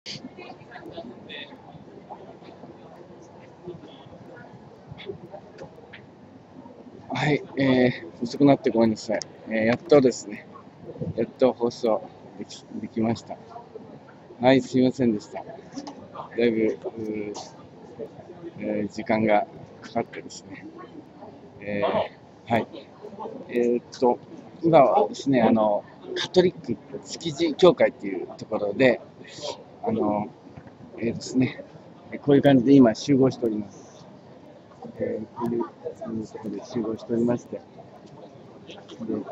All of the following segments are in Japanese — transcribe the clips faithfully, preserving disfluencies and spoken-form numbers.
はい、えー、遅くなってごめんなさい。えー、やっとですね、やっと放送でき、できました。はい、すいませんでした。だいぶ、えー、時間がかかってですね。えー、はい。えー、っと、今はですね、あの、カトリック築地教会っていうところで、あの、えー、ですね、こういう感じで今集合しております。えー、こういうところで集合しておりまして、で、えー、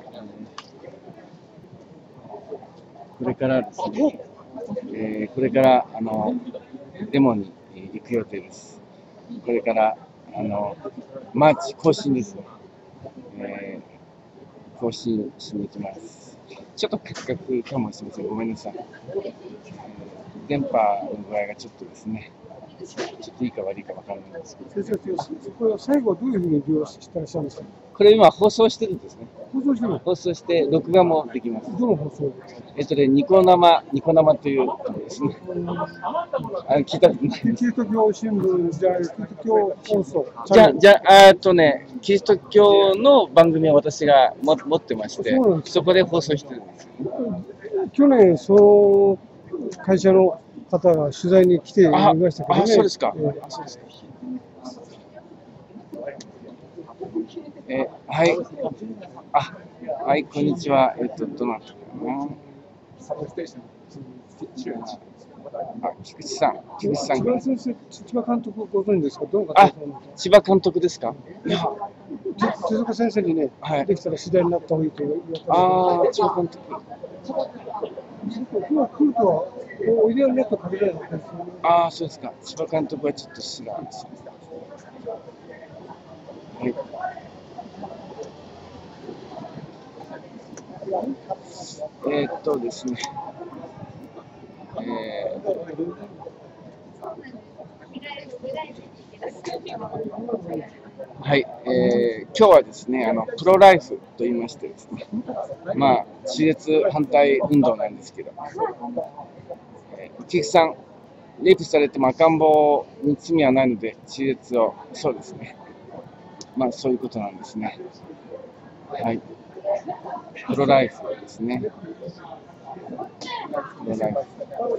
これからですね、えー、これからあのデモに行く予定です。これからあのマーチ行進ですね、えー、行進しに行きます。ちょっとカクカクかもしれません。ごめんなさい。えー、電波の具合がちょっとですね、ちょっといいか悪いか分からないんですけど。先生、これは最後はどういうふうに利用してらっしゃるんですか。 これ今放送してるんですね。 放送してる。 放送して録画もできます。 どの放送？ えっとね、ニコ生、ニコ生というところですね。あ、聞いたことない。 キリスト教新聞じゃ、キリスト教放送。 じゃ、じゃ、えっとね、キリスト教の番組を私がも持ってまして、そ, そこで放送してるんです。 去年、その会社の方が取材に来ていましたけどね。 あ、そうですか。えー、あ、そうですか。えー、はい。あ、はい、こんにちは。えっと、どなたかな。あ、菊池さん。菊池さん。 千葉先生、千葉監督ご存知ですか。どうあ、千葉監督ですか。 いや、手塚先生にね、はい、できたら次第になった方がいいと言われた。 ああ、千葉監督。 今日来るとは、おいでになった限らないですね。 ああ、そうですか。千葉監督はちょっと知らないです。はい。えー、っとですね。えー、はい、えー、今日はですね、あのプロライフと言いましてですね、まあ、中絶反対運動なんですけど、えー、菊池さん、レイプされても赤ん坊に罪はないので、中絶を、そうですね、まあ、そういうことなんですね。はい、プロライフですね。プロライフ。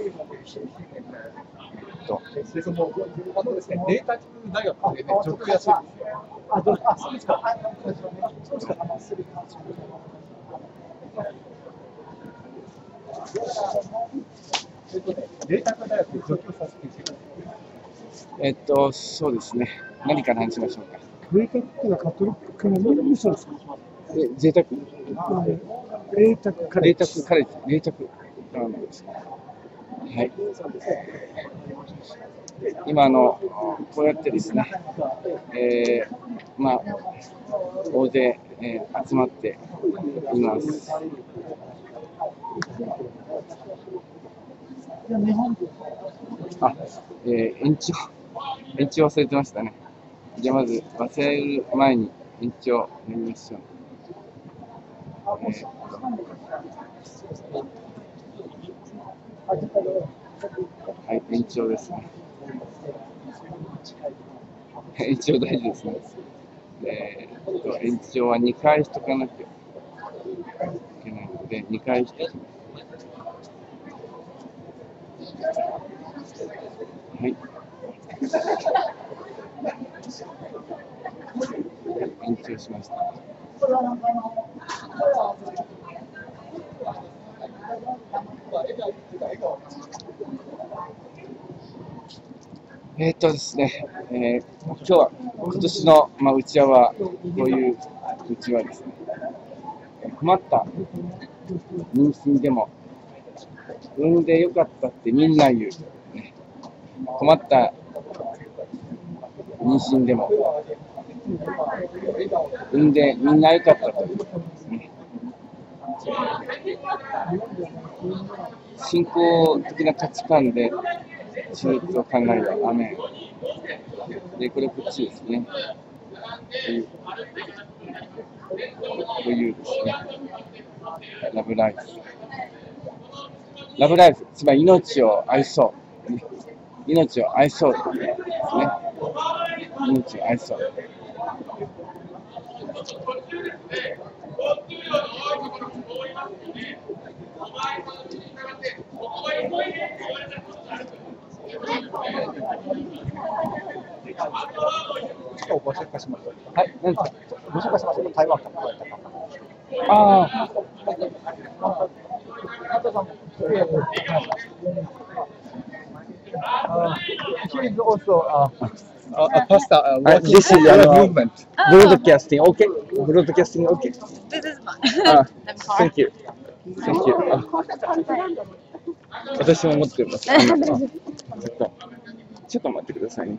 とそのあとですね、データ大学でね、ジョブやすいですよ。あ、そうですか。そうですか。えっとね、データ大学で助教させていただきます。えっと、そうですね。何から話しましょうか。 データっていうのはカトリックのミッションですか。 え、贅沢。 データカレッジ。 データカレッジ。データなんですか。はい。今あのこうやってですね、えー、まあ大勢、えー、集まっています。あ、えー、延長延長忘れてましたね。じゃあまず忘れる前に延長やりましょう。えーはい、延長ですね。延長大事ですね。えー、延長はにかいしとかなきゃいけないので、にかいしておきます。はい。延長しました。えーっとですね、えー、今日は今年の、まあ、うちわはこういううちわですね。困った妊娠でも産んでよかったってみんな言う、ね、困った妊娠でも産んでみんなよかったということですね。信仰的な価値観で中絶を考えるアメンで、これこっちですね。こういう、こういうですね、ラブライフ。ラブライフ、つまり命を愛そう。 ね、命を愛そうですね。命を愛そう。 ご紹介しましょう。 はい、何ですか。 ご紹介しましょう。台湾から来られた方。 ああ。 Uh, he is also uh, a, a pastor uh, working This is for the uh, movement. broadcasting. Okay, broadcasting. Okay. This is fun. Ah, I'm far. thank you. Thank you. あ、私も持ってます。あのあちょっとちょっと待ってくださいね。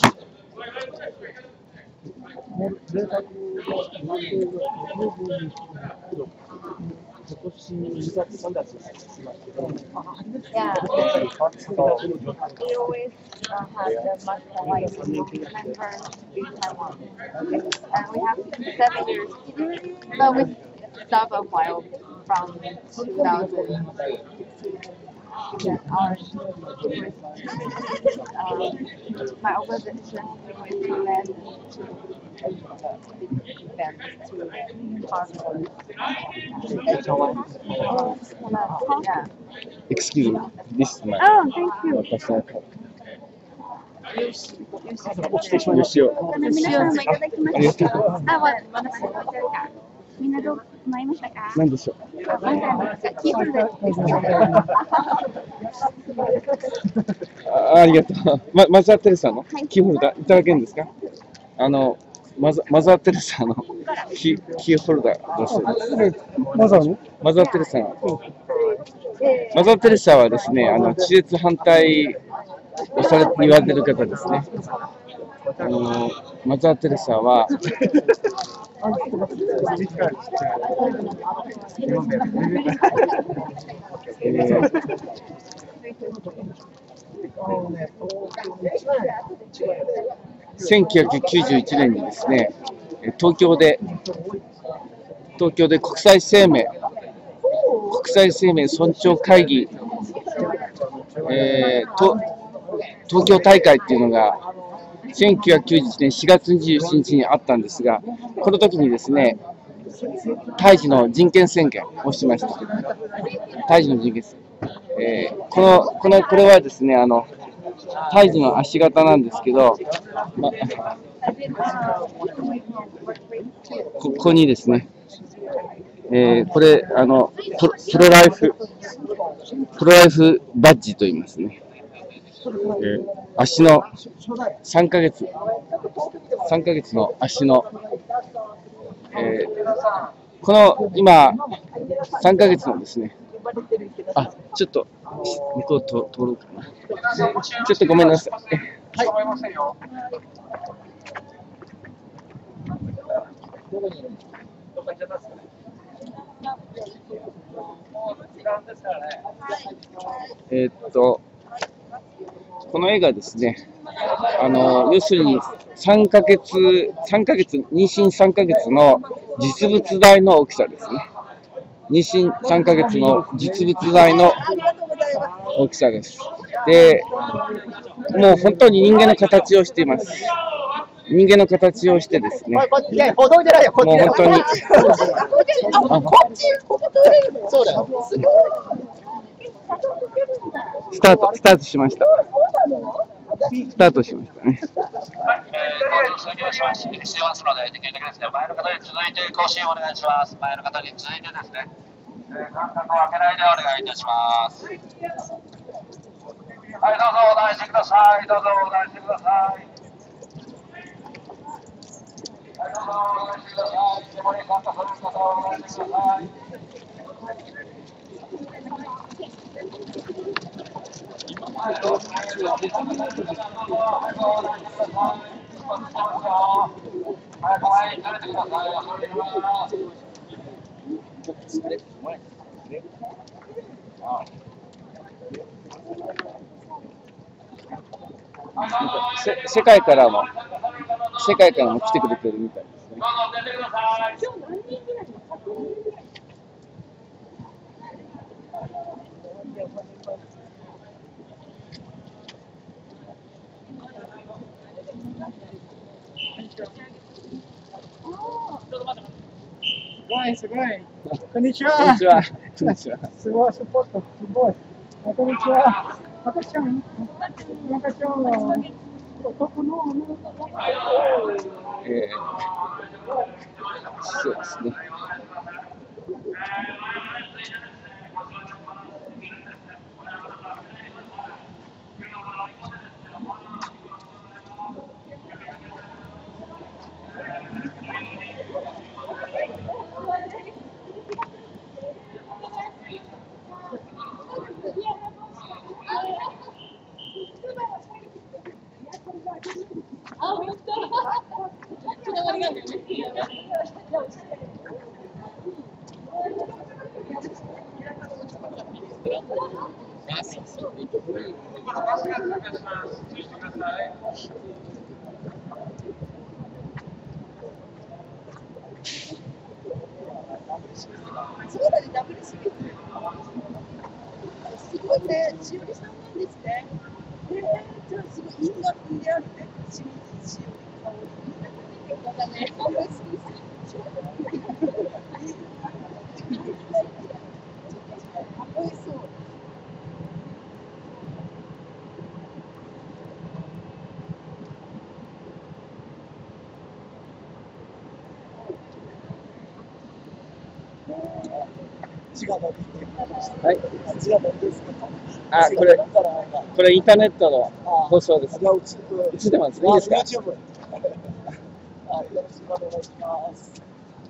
Yeah. So, We always uh, have the much more like members in Taiwan. And we have seven years. But we stopped a while from two thousand sixteen. Yeah, our um, my organization is to lend to big events to hospitals. Yeah. Excuse me. This is my Oh, thank you. personal card. よしお。 あの皆さんもいただきまありがとした。 う。 あ、わ私のお茶か。みんなどう思いましたか？ 何でしょう。 あ、今回のキーホルダーです。 あ、ありがとう。ま、マザー・テレサのはいキーホルダーいただけるんですか？あのマザマザー・テレサのキーキーホルダーだそうです。 マザーのマザー・テレサのマザー・テレサはですね、あの地熱反対をされて言われてる方ですね。あのマザー・テレサはえーせんきゅうひゃくきゅうじゅういちねんにですね、東京で東京で国際生命国際生命尊重会議、えー、と東京大会っていうのがせんきゅうひゃくきゅうじゅういちねんしがつにじゅうしちにちにあったんですが、この時にですね、胎児の人権宣言をしました。胎児の人権宣言、えー、このこのこれはですね、あの胎児の足型なんですけど、ま、ここにですね、えー、これあのプロ、プロライフプロライフバッジと言いますね。えー、足のさんかげつさんかげつの足の、えー、この今さんかげつのですね、あ、ちょっと向こうと通ろうかな。ちょっとごめんなさい。はい。えーっとこの絵がですね、あの要するにさんかげつさんかげつ妊娠さんかげつの実物大の大きさですね。妊娠さんかげつの実物大の大きさです。で、もう本当に人間の形をしています。人間の形をしてですね、もう本当にスタートスタートしました。スタートしましたね。 してますので、できるだけですね、前の方に続いて更新をお願いします。前の方に続いてですね、間隔を空けないでお願いいたします。はい、どうぞお題してください。どうぞお題してください。はい、どうぞお題してください。デモに参加する方はお題してください。はい、どうぞ。はい、前に出てください。お願いします。 せ世界からも世界からも来てくれてるみたいですね。 ごい、すごい。こんにちこんはに。ちは。こんにちは。 すごい、スポット、すごい。あ、こんにちは。赤ちゃん。赤ちゃんは。男の。 えー、そうですね。 そうだね、ダブルシリーズ。すごいね、しおりさんなんですね。えー、じゃあすごい因果組であるね、清水しおり香り。そうだね、好きです。美味しそう。 はい。 あ、 あ、これ、これインターネットの放送です。 じゃあ、 映ってますね。いいですか？ YouTube。あ、よろしくお願いします。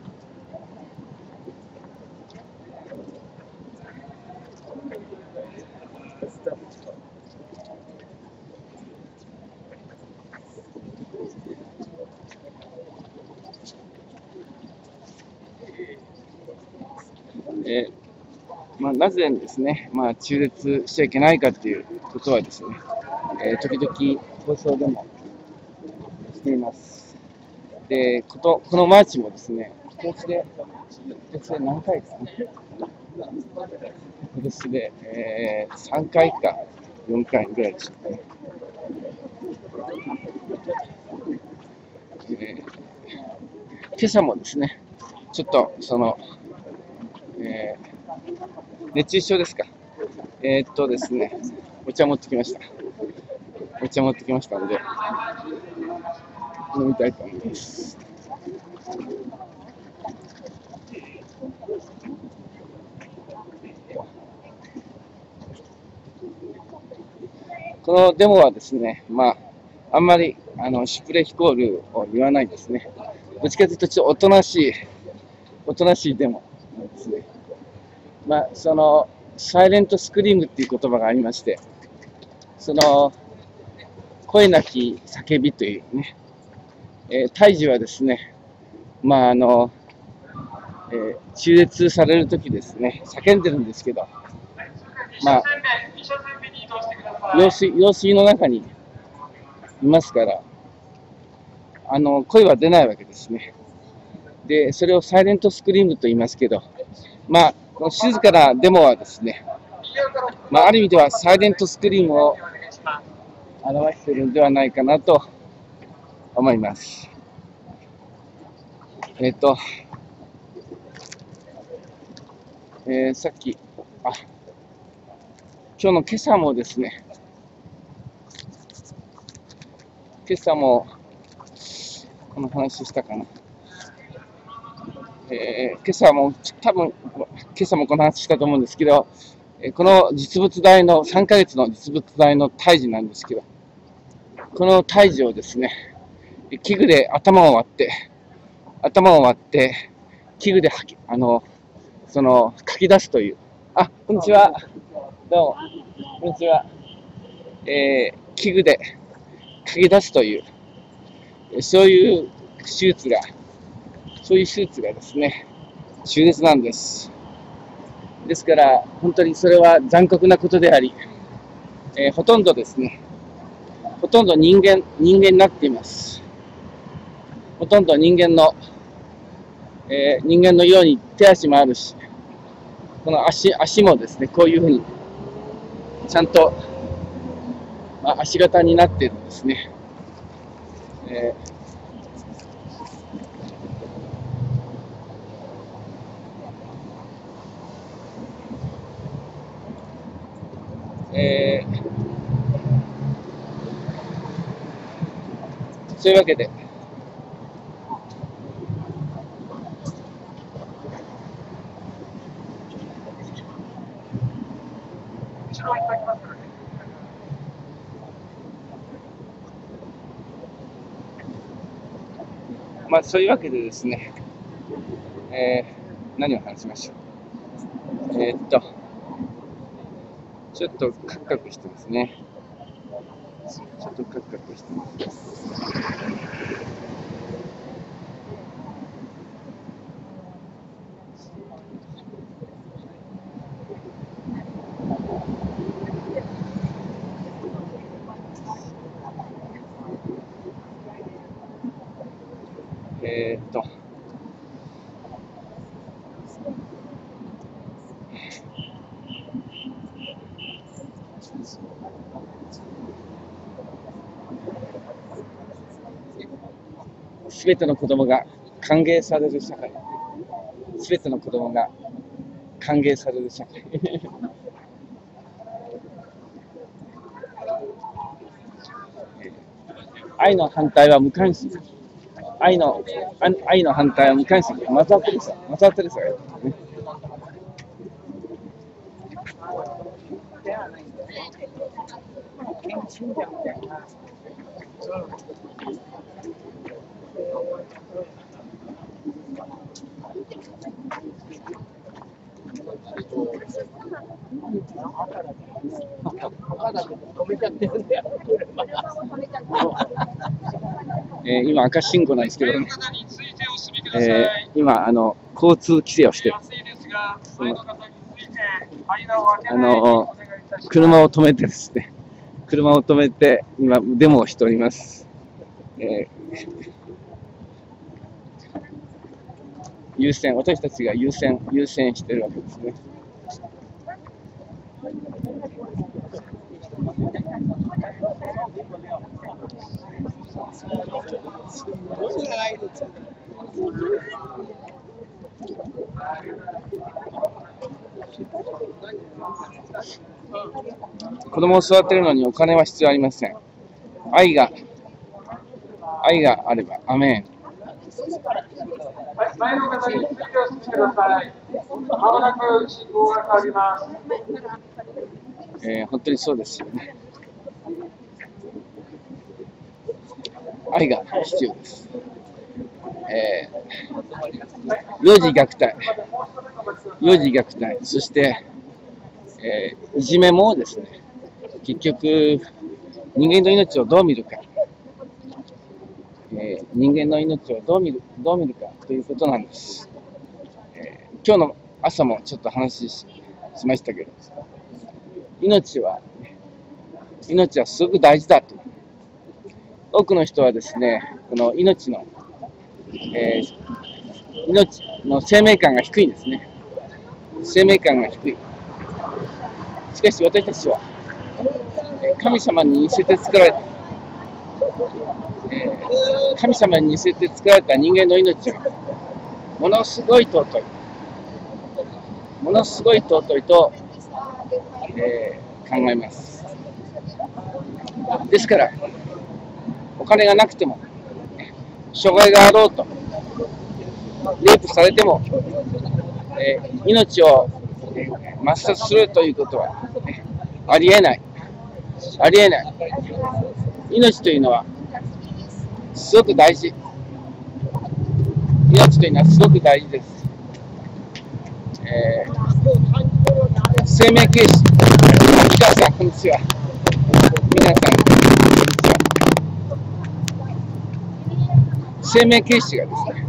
えーまあ、なぜですね、まあ、中絶しちゃいけないかということはですね、えー時々放送でもしています。で、こと、このマーチもですね、今年で、今年で何回ですかね。今年で、えー、さんかいかよんかいぐらいでしょうかね。えー今朝もですね、ちょっとその、えー熱中症ですか。えー、っとですね、お茶持ってきました。お茶持ってきましたので、飲みたいと思います。このデモはですね、まあ、あんまりあのシュプレヒコールを言わないですね。どっちかというと、ちょっとおとなしい、おとなしいデモなんですね。まあ、その、サイレントスクリームっていう言葉がありまして、その、声なき叫びというね、えー、胎児はですね、まあ、あの、えー、中絶されるときですね、叫んでるんですけど、まあ、用水、用水の中にいますから、あの、声は出ないわけですね。で、それをサイレントスクリームと言いますけど、まあ、この静かなデモはですね、まあ、ある意味ではサイレントスクリームを表しているのではないかなと思います。えっと、えー、さっき、あ、今日の今朝もですね、今朝も、この話したかな。えー、今朝も、多分、今朝もこの話したと思うんですけど、この実物大の、さんかげつの実物大の胎児なんですけど、この胎児をですね、器具で頭を割って、頭を割って、器具で吐き、あの、その、書き出すという。あ、こんにちは。どうも。こんにちは。えー、器具で書き出すという、そういう手術が、そういう手術がですね、中絶なんです。ですから、本当にそれは残酷なことであり、えー、ほとんどですね、ほとんど人間、人間になっています。ほとんど人間の、えー、人間のように手足もあるし、この足、足もですね、こういうふうに、ちゃんと、まあ、足型になっているんですね。えーえー、そういうわけで、まあそういうわけでですね、えー、何を話しましょう。えー、っと、ちょっとカクカクしてますね。ちょっとカクカクしてます。えー、っと、すべての子供が歓迎される社会。すべての子供が歓迎される社会。愛の反対は無関心。愛の愛の反対は無関心。マザー・テレサ、マザー・テレサが言ってね。えー、今赤信号なんですけどね、えー、今あの交通規制をしてる。あの車を止めてですね、車を止めて今デモをしております。えー、優先、私たちが優先優先してるわけですね。子供を育てるのにお金は必要ありません。愛が愛があれば、アメン。 前の方に続きをしてください。まもなく信号が変わります。 えー、本当にそうですよね。愛が必要です。えー、幼児虐待、幼児虐待、そして、えー、いじめもですね、結局、人間の命をどう見るか、えー、人間の命をどう見る、どう見るかということなんです。えー、今日の朝もちょっと話 し, しましたけど、命は、命はすごく大事だと。多くの人はですね、この命の、えー、命の生命感が低いんですね。生命感が低い。しかし私たちは、神様に似せて作られた、えー、神様に似せて作られた人間の命は、ものすごい尊い。ものすごい尊いと、えー、考えます。ですから、お金がなくても、障害があろうと、レイプされても、えー、命を抹殺するということは、えー、ありえない。ありえない。命というのは、すごく大事。命というのはすごく大事です。えー、生命軽視。皆さん、こんにちは。皆さん、生命軽視がですね、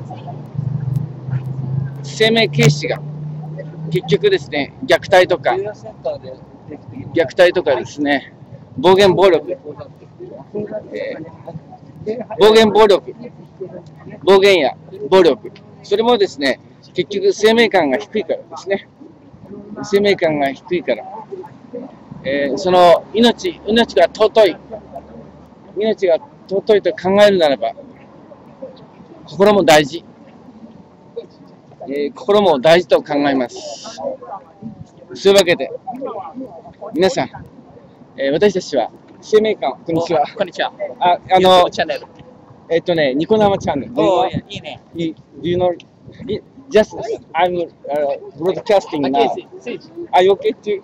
生命軽視が結局ですね、虐待とか、虐待とかですね、暴言暴力、えー、暴言暴力、暴言や暴力、それもですね、結局生命感が低いからですね、生命感が低いから、えー、その命、命が尊い、命が尊いと考えるならば、心も大事、えー、心も大事と考えます。そういうわけで、皆さん、 えー私たちは、生命館、こんにちは。 こんにちは。 あ、あの、 チャンネル。 えっとね、ニコ生チャンネル。 おー、いいね。 You, do you know? It, just I'm uh, broadcasting now. Are you okay to?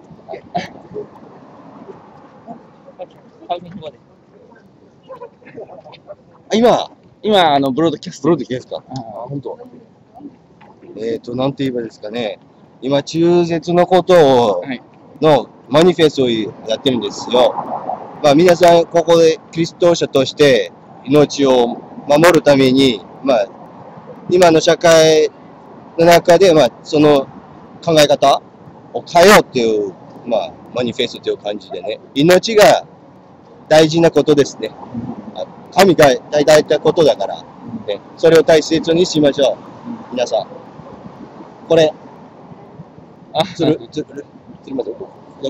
Okay. 今、 今、あの、ブロードキャスト。 ブロードキャストか。あ、本当。えっと、なんて言えばいいですかね。今、中絶のことを、 はいのマニフェストをやってるんですよ。まあ、皆さん、ここでキリスト者として命を守るために、まあ、今の社会の中で、まあ、その考え方を変えようっていう、まあ、マニフェストという感じでね、命が大事なことですね。神が大事なことだから、ね、それを大切にしましょう。皆さん。これ、 あ、 つる、つる、つるまで。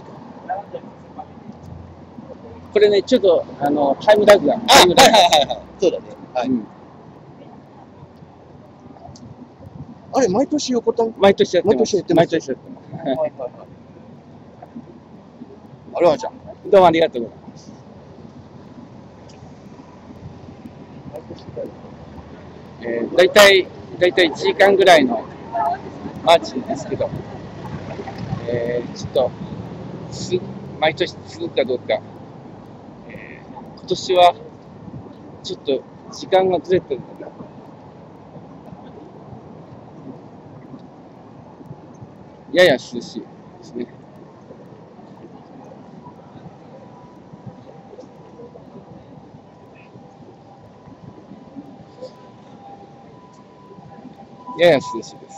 これね、ちょっと、あの、タイムラグが。 あ、はいはいはいはい。そうだね。はい。 うんあれ、毎年起こったの？ 毎年やってます。 毎年やってます毎年やってます。 はいはいはい。あれはじゃん。 どうもありがとうございます。えー、だいたい、だいたいいちじかんぐらいのマーチですけど、えー、ちょっと、つ毎年続くかどうか、えー、今年はちょっと時間がずれてるので、やや涼しいですね。やや涼しいです。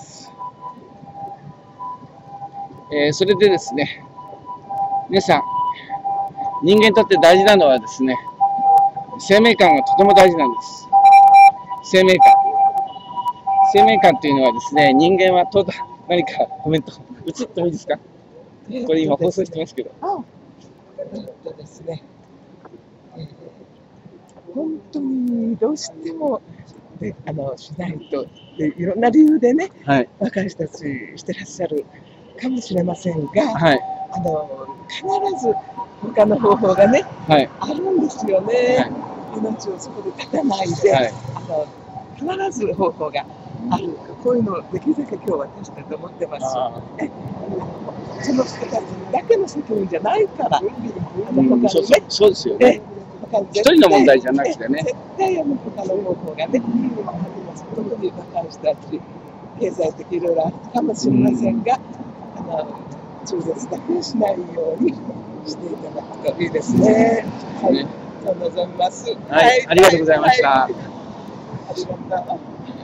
えー、それでですね、皆さん、人間にとって大事なのはですね、生命感がとても大事なんです。生命感。生命感というのはですね、人間はと何かコメント、映ってもいいですか？これ今放送してますけど。 えっとですね、えー本当にどうしてもであのしないとでいろんな理由でね、 はい。 私たちしてらっしゃるかもしれませんが、 はい。 あの必ず他の方法がね、 はい。 あるんですよね。 はい命をそこで絶たないで、 はい。 あの必ず方法がある。こういうのをできるだけ今日は出したいと思ってます。えその人たちだけの責任じゃないから、あのうん、 他にね、 そうそうそうですよね。一人の問題じゃなくてね。 絶対あの他の方法がね、あります。特に若い人たち、経済的いろいろあるかもしれませんが、あの中絶だけしないようにしていただくといいですね。はい、そう望みます。 はい、ありがとうございました。 はい、ありがとう。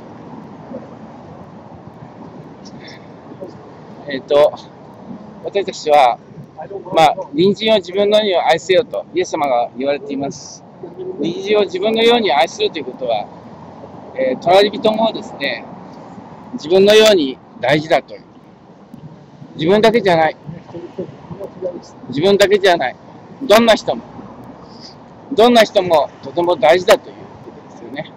えっと、私たちは、まあ、隣人を自分のように愛せよと、イエス様が言われています。隣人を自分のように愛するということは、えー、隣人もですね、自分のように大事だという。自分だけじゃない。自分だけじゃない。どんな人も、どんな人もとても大事だということですよね。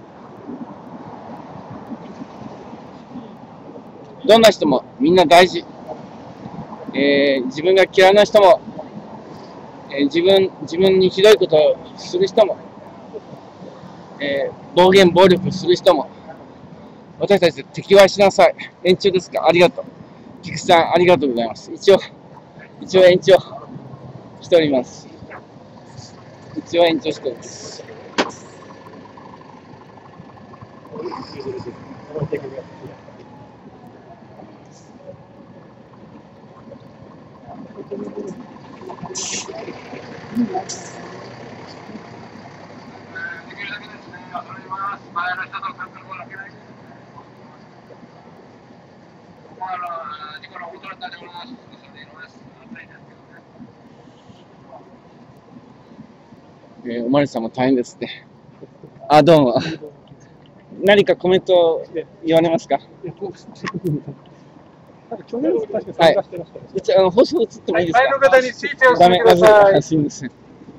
どんな人もみんな大事。えー、自分が嫌いな人も、えー、自分、自分にひどいことをする人も、えー、暴言、暴力する人も、私たち敵はしなさい。延長ですか？ありがとう。菊池さん、ありがとうございます。一応、一応延長しております。一応延長しております。えー、おまりさんも大変ですね。あ、どうも。何かコメント言われますか？ 去年確か参加してましたね。 一応あの放送映ってもいいですか？ 前の方についておダメ、 進みください。 すみません。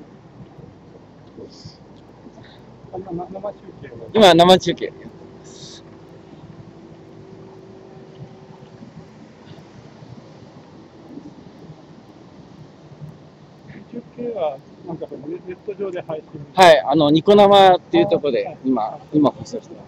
生中継を今生中継。 は、なんかネネット上で配信。 はい、あの、ニコ生っていうところで今、今放送してます。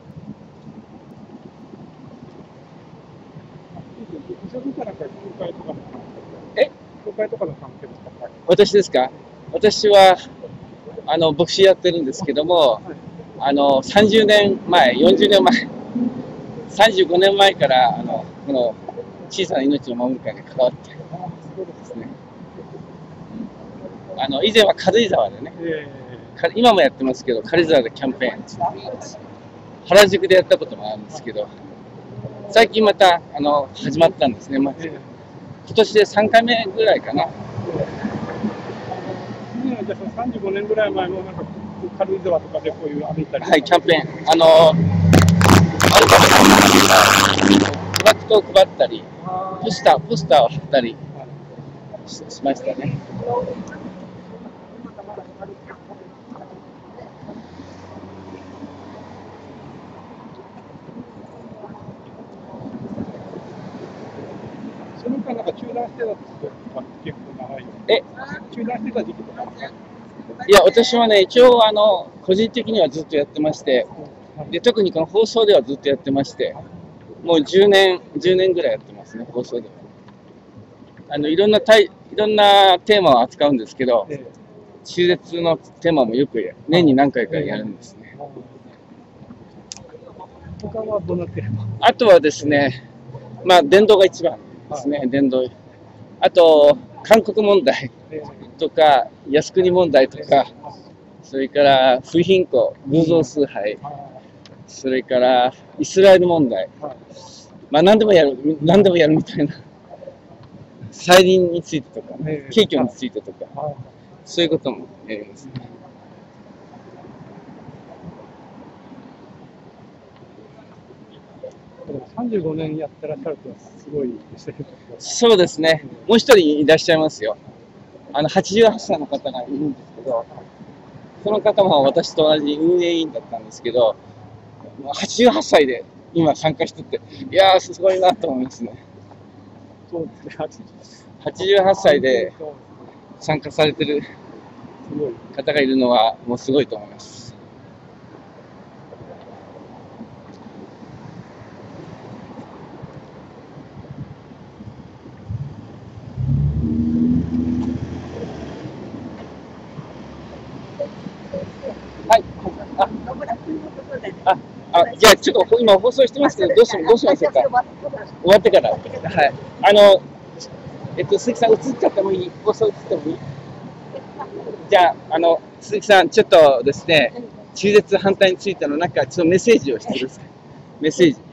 え教会とかの関係ですか？ 私ですか？私は、あの、牧師やってるんですけども、あの、さんじゅうねんまえ、よんじゅうねんまえ、さんじゅうごねんまえから、あの、この小さな命を守る会に関わってですね。あの、以前は軽井沢でね、か今もやってますけど、軽井沢でキャンペーン、原宿でやったこともあるんですけど、最近また、あの、始まったんですね。まあ、今年でさんかいめぐらいかな。 じゃあさんじゅうごねんぐらい前もなんか軽井沢とかでこういう歩いたり、 はい、キャンペーン、あの、フラッグを配ったり、ポスター、ポスターを貼ったりし、しましたね。 その間なんか中断してたって結構長い。 え、 中断してた時期とか。 いや、私はね、一応、あの、個人的にはずっとやってまして、で、特にこの放送ではずっとやってまして、もうじゅうねん、じゅうねんぐらいやってますね、放送では。あの、いろんなタイ、いろんなテーマを扱うんですけど、中絶のテーマもよく年に何回かやるんですね。 他はどうなってるの？ あとはですね、まあ、伝道が一番ですね、伝道。あと、韓国問題とか、靖国問題とか、それから不貧困、偶像崇拝、それからイスラエル問題、まあ何でもやる、何でもやるみたいな、再臨についてとか、景挙についてとか、そういうこともやりますね。 さんじゅうごねんやってらっしゃるとすごいですね。 そうですね。もう一人いらっしゃいますよ。あの、はちじゅうはっさいの方がいるんですけど、その方も私と同じ運営委員だったんですけど、はちじゅうはっさいで今参加してて、いやー、すごいなと思いますね。 そうですね。 はちじゅうはっさいで参加されてる方がいるのはもうすごいと思います。はい。あ、あ、あ、じゃあちょっと今放送してますけど、どうしどうしましょうか。終わってから。はい。あの、えっと、鈴木さん映っちゃってもいい？放送映ってもいい？じゃあ、あの、鈴木さん、ちょっとですね、中絶反対についてのなんかちょっとメッセージをしてください。メッセージ。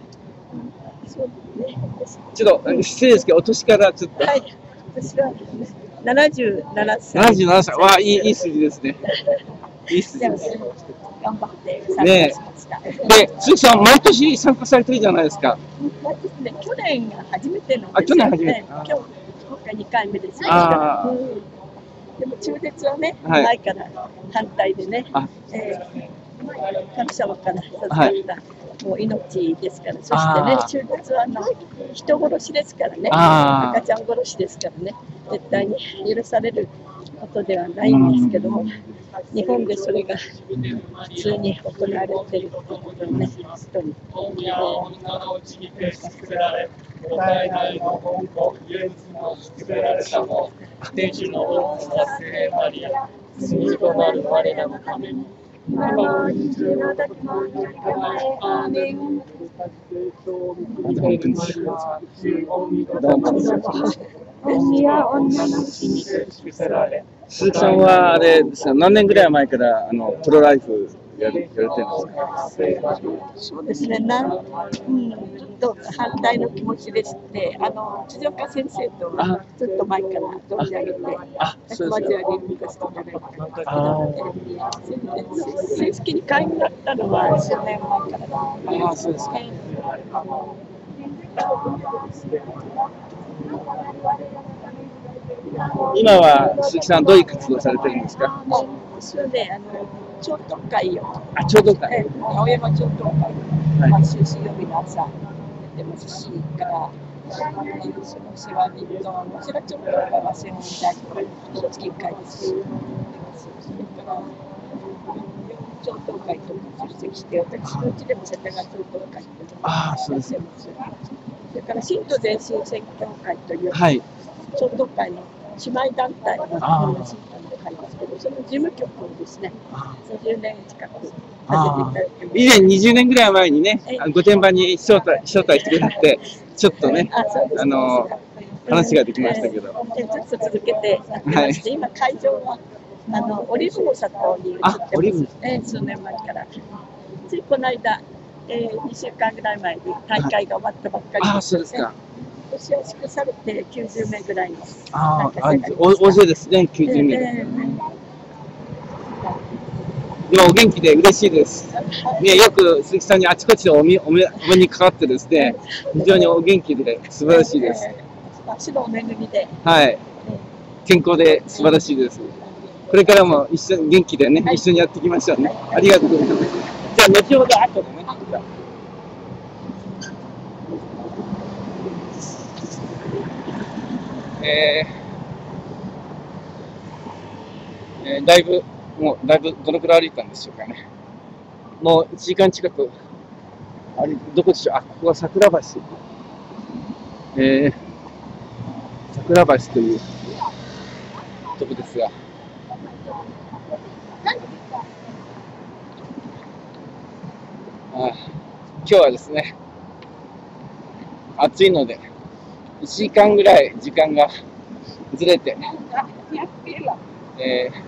ちょっと失礼ですけど、お年からちょっと。 はい。私はななじゅうななさい。 ななじゅうななさい。わあ、いい、いい数字ですね。いい数字です。 頑張って参加しました。 で、鈴木さん、毎年参加されてるじゃないですか。 毎年ね、去年が初めての。 あ、去年初めて。 今日、今回にかいめですから。でも中絶はね、 はい、 前から反対でね、えー、神様から授かった、はい、もう命ですから、そしてね、中絶はあの人殺しですからね、赤ちゃん殺しですからね、絶対に許されることではないんですけども、日本でそれが普通に行われているということをね、人に。 大内の本子、イエスの救べられたも、天使の王子は聖マリア、罪となる我らのために、今の日中の時も祈りたまえ、アーメン。 鈴木さんはあれですね、何年ぐらい前からあのプロライフやるやれてるんですか？ そうですね、なん、うん、どう反対の気持ちでして、あの辻岡先生とずっと前から存じ上げて、交わりを見させていただいてますけど、正式に会員になったのは数年前からだ。 ああ、そうですか。今は鈴木さんどういう活動されてるんですか？ それであの聴導会を、 あ、聴導会、 青山聴導会、毎週水曜日の朝やってますし、からその世話人と、こちらちょっと合戦を見たいと、月いっかいです。それから町党会とか出席して、私のうちでも世田谷町党会というのをやってます。それから新都前進選挙会という町党会の姉妹団体の新都の会ですけど、その事務局をですね、にじゅうねん近く立てていただいてます。 以前にじゅうねんぐらい前にね、御殿場に招待招待してくれて、ちょっとね、あの話ができましたけど。 ずっと続けてやってまして、今会場はあのオリーブの里に移ってます、ね、数年前から。ついこの間、えー、にしゅうかんぐらい前に大会が終わったばっかりです、ね。あ、そうですか。今年は祝されてきゅうじゅうめいぐらいのああ、大勢ですね、きゅうじゅうめい。えー今お元気で嬉しいです。ね、よく鈴木さんにあちこちでお目お目お目にかかってですね、非常にお元気で素晴らしいです。 足の恵みで。 はい。健康で素晴らしいです。これからも一緒に元気でね、はい、一緒にやっていきましょうね。ありがとうございます。じゃあ後ほど後でね。えーえー、だいぶもうだいぶどのくらい歩いたんでしょうかね。もういちじかん近く、あれ、どこでしょう、あ、ここは桜橋。えー、桜橋というとこですが。ああ、今日はですね、暑いので、いちじかんぐらい時間がずれて、えー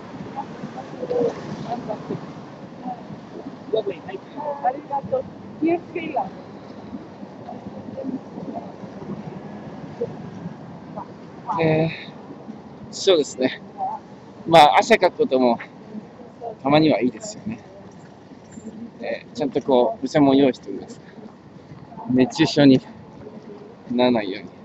えー、そうですね。まあ、汗かくこともたまにはいいですよね。えー、ちゃんとこう、お茶も用意しております。熱中症にならないように。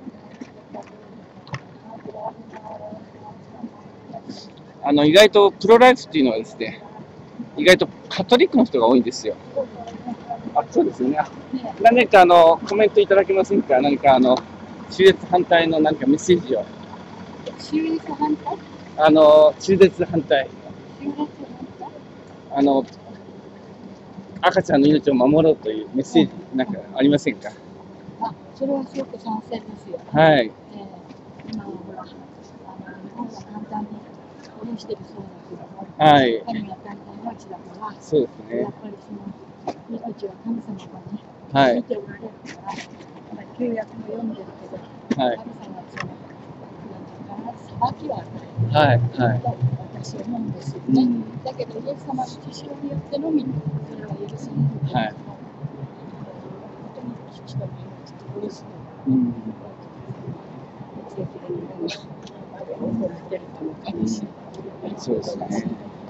あの、意外とプロライフっていうのはですね、意外とカトリックの人が多いんですよ。あ、そうですよね。何かあの、コメントいただけませんか？何かあの、中絶反対の何かメッセージを。 中絶反対？ あの、中絶反対。中絶反対？あの、赤ちゃんの命を守ろうというメッセージなんかありませんか？ あ、それはすごく賛成ですよ。 はい。 えー、今はほら、あの、日本は簡単に殺してるそうだけども、 はい。 神が与えた命だから、 そうですね。 やっぱりその命は神様がね、 はい、 見ておられるから、やっぱり旧約も読んでるけど、はい、神様はその、なんていうかな、裁きはある。はい、はい。私は思うんですよね。うん、だけど、イエス様の血潮によってのみ、それは許されるんだけど、はい、本当に人の命と殺すの。うん。血液で日本が起こってるかもしれない。 そうですね。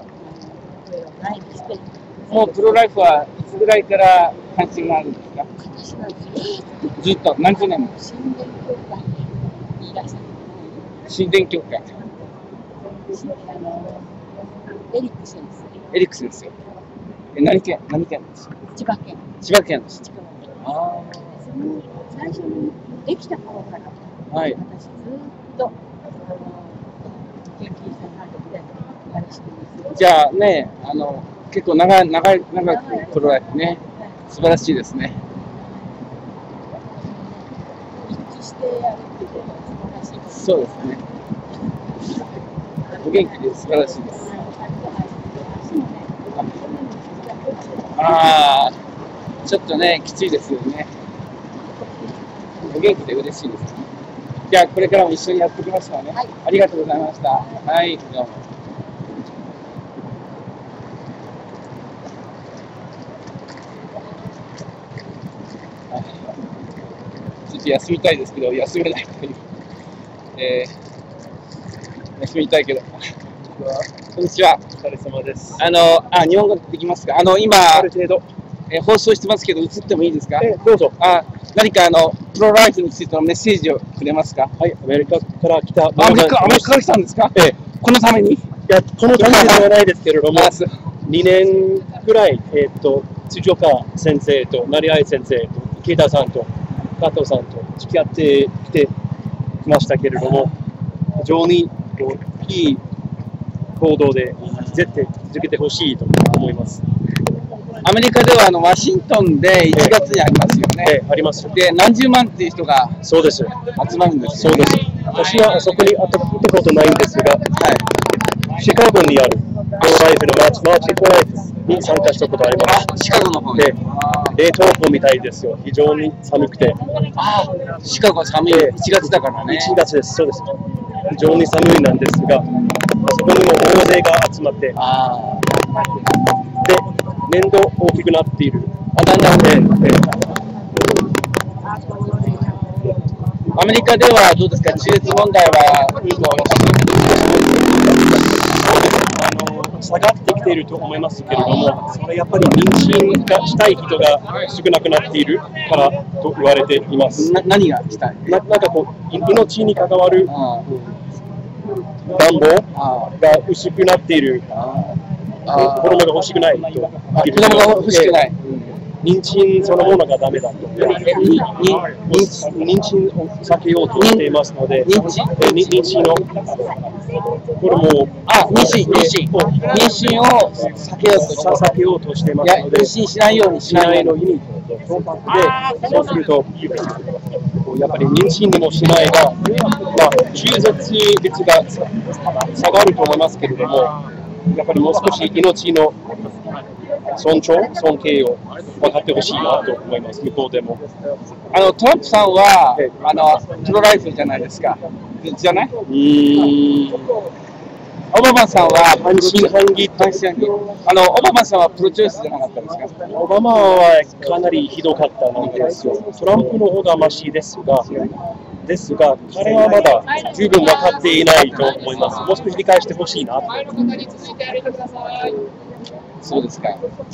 もうプロライフはいつぐらいから関心があるんですか？ 私はずっと何十年も。 神殿教会にいらっしゃる。 神殿教会。 あのエリック先生。 エリック先生。え、何県？何県ですか？ 千葉県。 千葉県です。 ああ。その最初にできた頃から、はい、私ずっと研究者になってあれしてます。 じゃあね、あの結構長い長い長くプロライフね、素晴らしいですね。 一致してやるっていうのは素晴らしいです。 そうですね。お元気で素晴らしいです。ああ、ちょっとね、きついですよね。お元気で嬉しいです。じゃあ、これからも一緒にやっていきましょうね。はい、ありがとうございました。はい、どうも。ちょっと休みたいですけど、休めないという。えー、休みたいけど。こんにちは。 お疲れ様です。 あの、あ、日本語できますか？あの、今、ある程度、えー、放送してますけど、映ってもいいですか？ えー、どうぞ。 あ、何かあの、プロライフについてのメッセージをくれますか？ はい、アメリカから来た。 アメリカ、アメリカから来たんですか？ええ、このために？いや、このためではないですけれども、にねんぐらい、えっと、辻岡先生と、成合先生と、池田さんと、加藤さんと付き合ってってきましたけれども、非常にこういい行動で絶対続けてほしいと思います。 アメリカではあのワシントンでいちがつにありますよね。 ええ、あります。 で、何十万っていう人がそうです集まるんですよ、 そうです。私はあそこに行ったことないんですが、はい、シカゴにあるプロライフのマーチ、マーチプロライフに参加したことあります。 あ、シカゴの方で、冷凍庫みたいですよ。非常に寒くて。 ああ、シカゴ寒い。いちがつだからね。 いちがつです。そうです。非常に寒いなんですが、あそこにも大勢が集まって、 あで、年度大きくなっている。 あ、だんだんね。えアメリカではどうですか、中絶問題はあの下がってきていると思いますけれども、それやっぱり妊娠がしたい人が少なくなっているからと言われています。 な何がしたいななんかこう、命に関わる暖房が薄くなっている、子供が欲しくないと。 子供が欲しくない。 妊娠そのものがダメだと。妊娠を避けようとしていますので、妊娠のこれもあ、妊娠、妊娠、妊娠を避けようと避けようとしていますので、 妊娠しないようにしないのに、そうすると、やっぱり妊娠にもしないが、まあ、中絶率が下がると思いますけれども、やっぱりもう少し命の尊重、尊敬を分かってほしいなと思います、向こうでも。 あのトランプさんは、あのプロライフじゃないですか。じゃない？うーん。オバマさんは半信半疑、 半信半疑。あのオバマさんはプロチョイスじゃなかったんですか？ オバマはかなりひどかったんですよ。トランプの方がマシですが、ですが、彼はまだ十分分かっていないと思います。もう少し理解してほしいなと。 そうですか。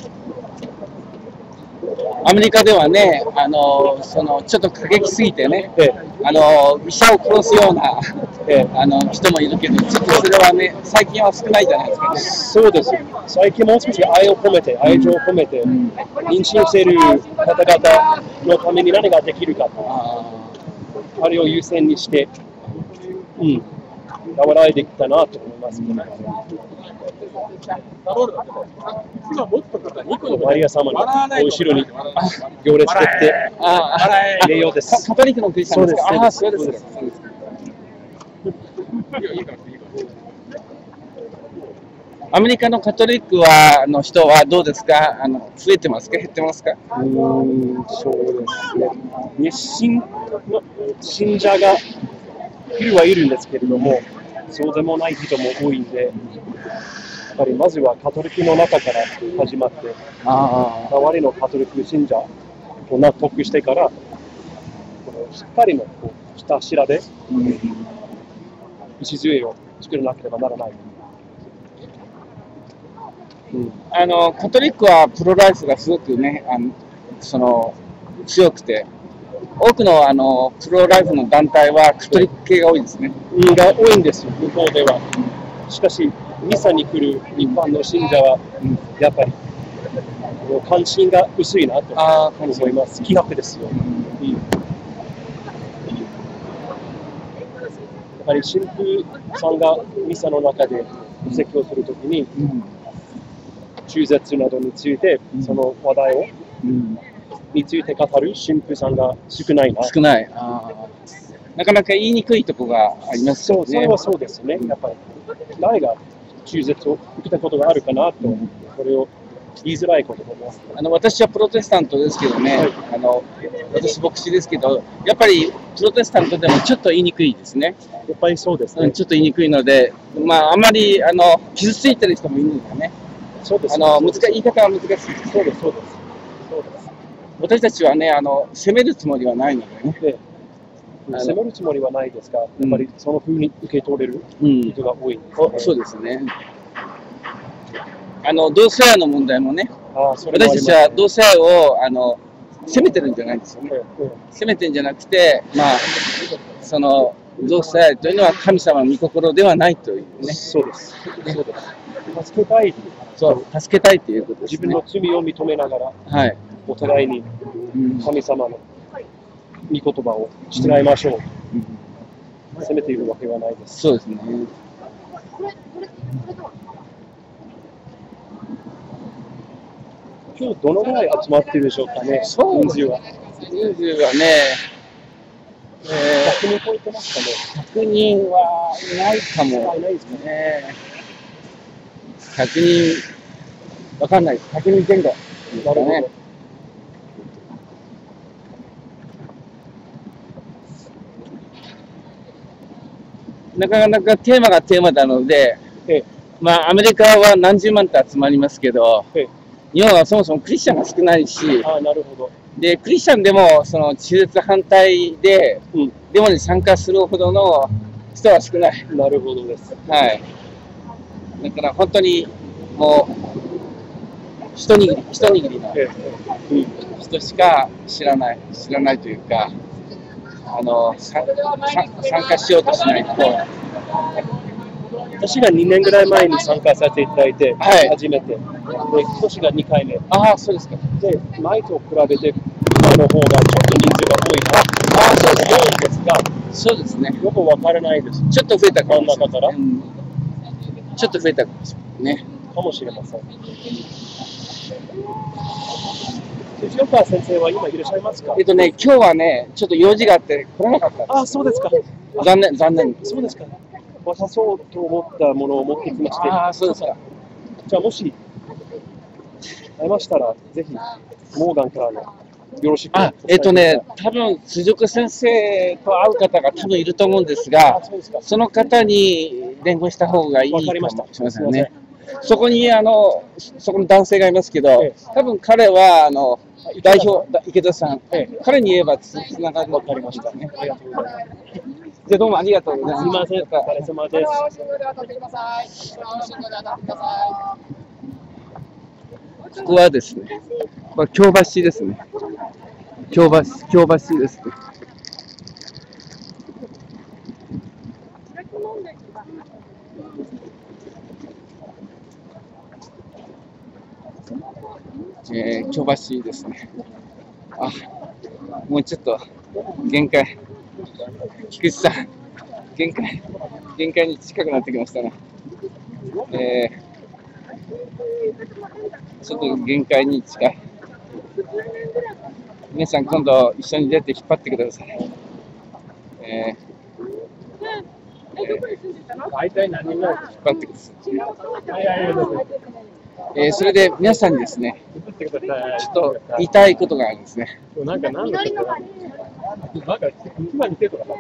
アメリカではね、あのそのちょっと過激すぎてね、 ええ、 あの医者を殺すような、ええ、あの人もいるけど、ちょっとそれはね、最近は少ないじゃないですかね。 そうです。最近もう少し愛を込めて、愛情を込めて、うん、妊娠している方々のために何ができるかと、あ, あれを優先にして、うん、和らいできたなと思いますけど、ね。マリア様の後ろに行列できて、礼容です。 カトリックのクリスチャンですか？ああ、そうです。アメリカのカトリックはの人はどうですか？あの増えてますか？減ってますか？ うーん、そうですね。熱心の信者がいるはいるんですけれども、そうでもない人も多いんで。やっぱりまずはカトリックの中から始まって、周りのカトリック信者を納得してから、このしっかりのこう下調べ、うん、礎を作らなければならない。 うん、あのカトリックはプロライフがすごくね、あのその強くて、多くのあのプロライフの団体はカトリック系が多いですね。 が多いんですよ、向こうでは。しかしミサに来る一般の信者は、やっぱり関心が薄いなと思います。希薄ですよ。うん、やっぱり神父さんがミサの中で説教するときに、うん、中絶などについて、その話題を、うん、について語る神父さんが少ないな。 少ない。あなかなか言いにくいところがありますよね。 そう、それはそうですね。やっぱり誰が中絶を受けたことがあるかなと、うん、それを言いづらいこともあの私はプロテスタントですけどね、はい、あの私牧師ですけど、やっぱりプロテスタントでもちょっと言いにくいですね。 やっぱりそうですね。 うん、ちょっと言いにくいので、まああんまりあの傷ついてる人もいるんだよね。 そうです。 あの難しい言い方は難しい。そうですそうですそうです。 私たちはね、あの責めるつもりはないのでね。で責めるつもりはないですが、やっぱりその風に受け取れる人が多いんです、ねうん、そうですね。あの同性愛の問題もね、あそれもありますね。私たちは同性愛をあの責めてるんじゃないんですよね。うんうん、責めてるんじゃなくて、まあその同性愛というのは神様の御心ではないというね。 そうです。そうです。助けたい。 そう、助けたいということですね。 自分の罪を認めながら、 はい、 お互いに神様の御言葉を伝えましょう。う責めているわけはないです。 そうですね。 今日どのぐらい集まっているでしょうかね、人数は。 人数はね、 えー、ひゃくにん超えてますかね。 ひゃくにんはいないかも。 いないですね。 ひゃくにん、わかんないです。ひゃくにん前後。 なるほど。 なかなかテーマがテーマなので、 ええ、 まあアメリカは何十万って集まりますけど、 ええ、 日本はそもそもクリスチャンが少ないし、 あ、なるほど。でクリスチャンでもその中絶反対で、 うん、 デモに参加するほどの人は少ない。 なるほどです。 はい。だから本当にもう一握り一握りの人しか知らない知らないというか、あのささ参加しようとしないと。 私がにねんぐらい前に参加させていただいて、はい、初めて。で、今年がにかいめ。 ああ、そうですか。 で、前と比べて、今の方がちょっと人数が多いから、ああ、そうです多いんですが、 そうですね。 よくわからないです。 ちょっと増えたかもしれません。 真ん中から、うん、 ちょっと増えたかもしれませんね。 かもしれません。藤岡先生は今いらっしゃいますか？ えっとね、今日はね、ちょっと用事があって来れなかったんです。 ああ、そうですか。 残念、残念。 そうですか。渡そうと思ったものを持ってきまして。 ああ、そうですか。 じゃあもし会えましたら、ぜひ、モーガンからのよろしくお伝えください。 あ、えっとね、多分辻岡先生と会う方が多分いると思うんですが、そ, その方に連合した方がいいかもしれませんね。そこにあのそこの男性がいますけど、ええ、多分彼はあの代表池田さん、ええ、彼に言えばつながるの分かりましたね。ありがとうございます。じゃあどうもありがとうございます。 すみません、お疲れ様です。 ここはですね、これ京橋ですね。京橋、京橋ですね。えー、京橋ですね。あ、もうちょっと限界。菊池さん、限界、限界に近くなってきましたね。えー、ちょっと限界に近い。皆さん今度一緒に出て引っ張ってください。えー、えー、大体何人ぐらい引っ張ってください。えー、それで皆さんにですね、ちょっと言いたいことがあるんですね。 なんか何だろう。なんか今に手とか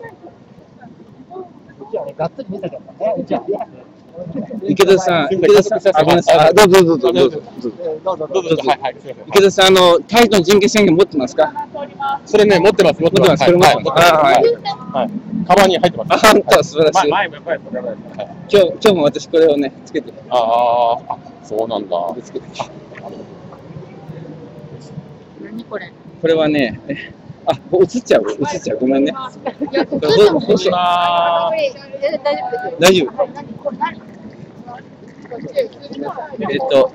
がっつり見たかったね。 池田さん、池田さん、あ、ごめんなさい。どうぞどうぞどうぞ。どうぞどうぞ。池田さん、あのタイの人権宣言持ってますか？ それね、持ってます、持ってます。 はい、 はい。カバンに入ってます。 あ、本当素晴らしい。 前もやっぱりそれは今日今日も私これをねつけて。 ああ、そうなんだ。 つけて。 何これ？ これはね、あ、映っちゃう、映っちゃう、ごめんね。 いや、これどうぞ。 大丈夫。えっと、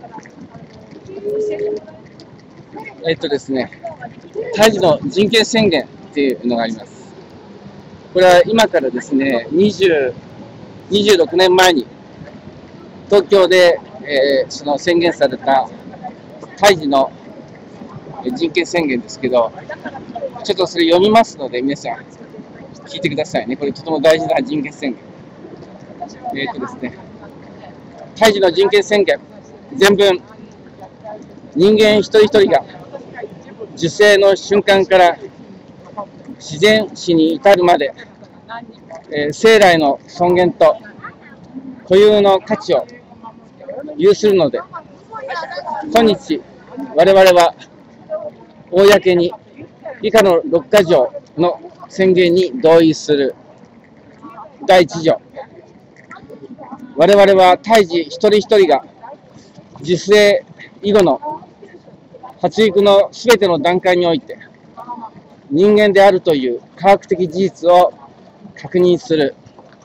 えっとですね、タイの人権宣言っていうのがあります。これは今からですね、にじゅう、にじゅうろくねんまえに東京で、えー、その宣言されたタイの人権宣言ですけど、ちょっとそれ読みますので皆さん聞いてくださいね。これとても大事な人権宣言。えっとですね、タイの人権宣言全文、人間一人一人が受精の瞬間から自然死に至るまで、えー、生来の尊厳と固有の価値を有するので、今日我々は公に以下のろっか条の宣言に同意する。だいいち条、我々は胎児一人一人が受精以後の発育のすべての段階において人間であるという科学的事実を確認する。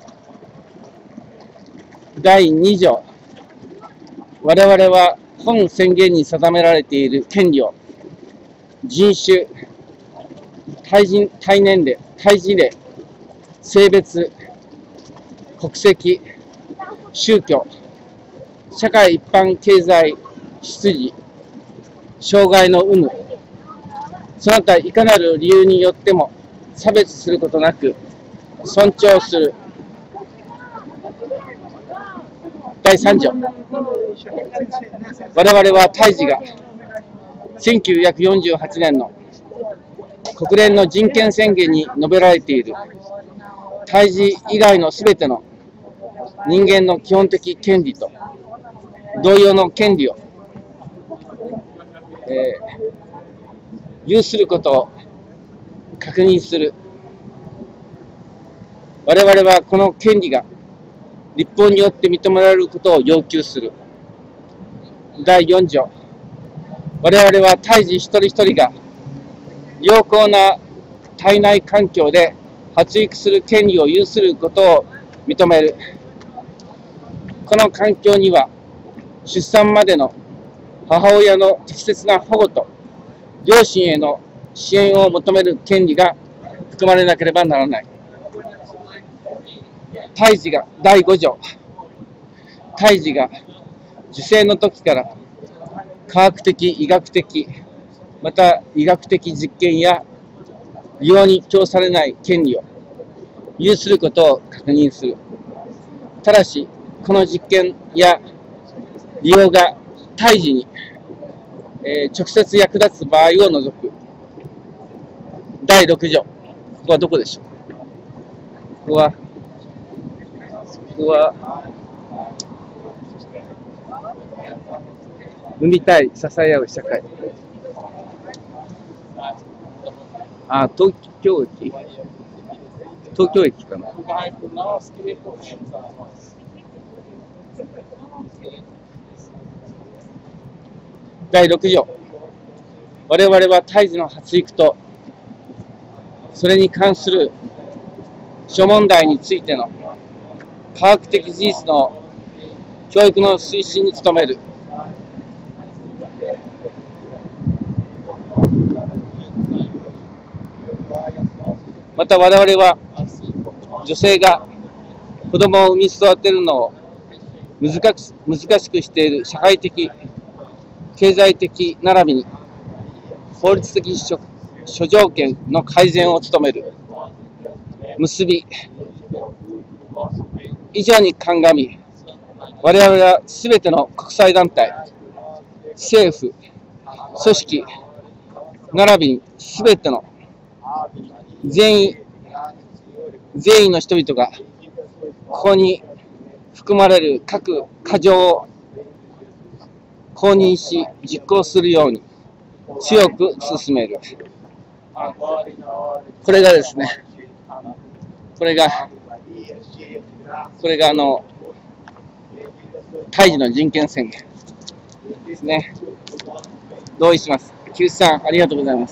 だいに条、我々は本宣言に定められている権利を人種、体人、体年齢、体児齢、 性別、国籍、宗教、社会一般経済出自、障害の有無、その他いかなる理由によっても差別することなく尊重する。だいさん条、我々は胎児がせんきゅうひゃくよんじゅうはちねんの国連の人権宣言に述べられている胎児以外のすべての人間の基本的権利と同様の権利を、えー、有することを確認する。我々はこの権利が立法によって認められることを要求する。だいよん条、我々は胎児一人一人が良好な体内環境で発育する権利を有することを認める。この環境には出産までの母親の適切な保護と両親への支援を求める権利が含まれなければならない。胎児がだいご条、胎児が受精の時から科学的、医学的、また医学的実験や利用に供されない権利を有することを確認する。ただし、この実験や利用が胎児に、えー、直接役立つ場合を除く。だいろく条、ここはどこでしょう。ここは、ここは、産みたい、支え合う社会。あ、東京駅東京駅かな。だいろく条、我々は胎児の発育とそれに関する諸問題についての科学的事実の教育の推進に努める。また我々は女性が子供を産み育てるのを難し、難しくしている社会的、経済的並びに法律的諸条件の改善を努める。結び、以上に鑑み、我々はすべての国際団体、政府、組織、並びにすべての全員、全員の人々がここに含まれる各箇条を公認し実行するように強く進める。これがですね、これが、これがあの、胎児の人権宣言ですね。同意します。木内さん、ありがとうございます。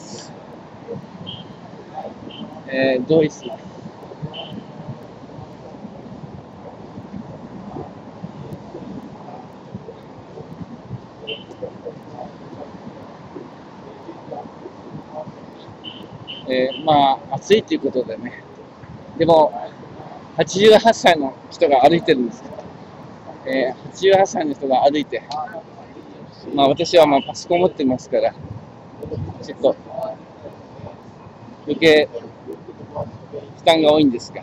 えー、同意します。えー、まあ、暑いということでね。でも、はちじゅうはっさいの人が歩いてるんですけど、えー、はちじゅうはっさいの人が歩いて、まあ私はまあパソコン持ってますから、ちょっと余計負担が多いんですが、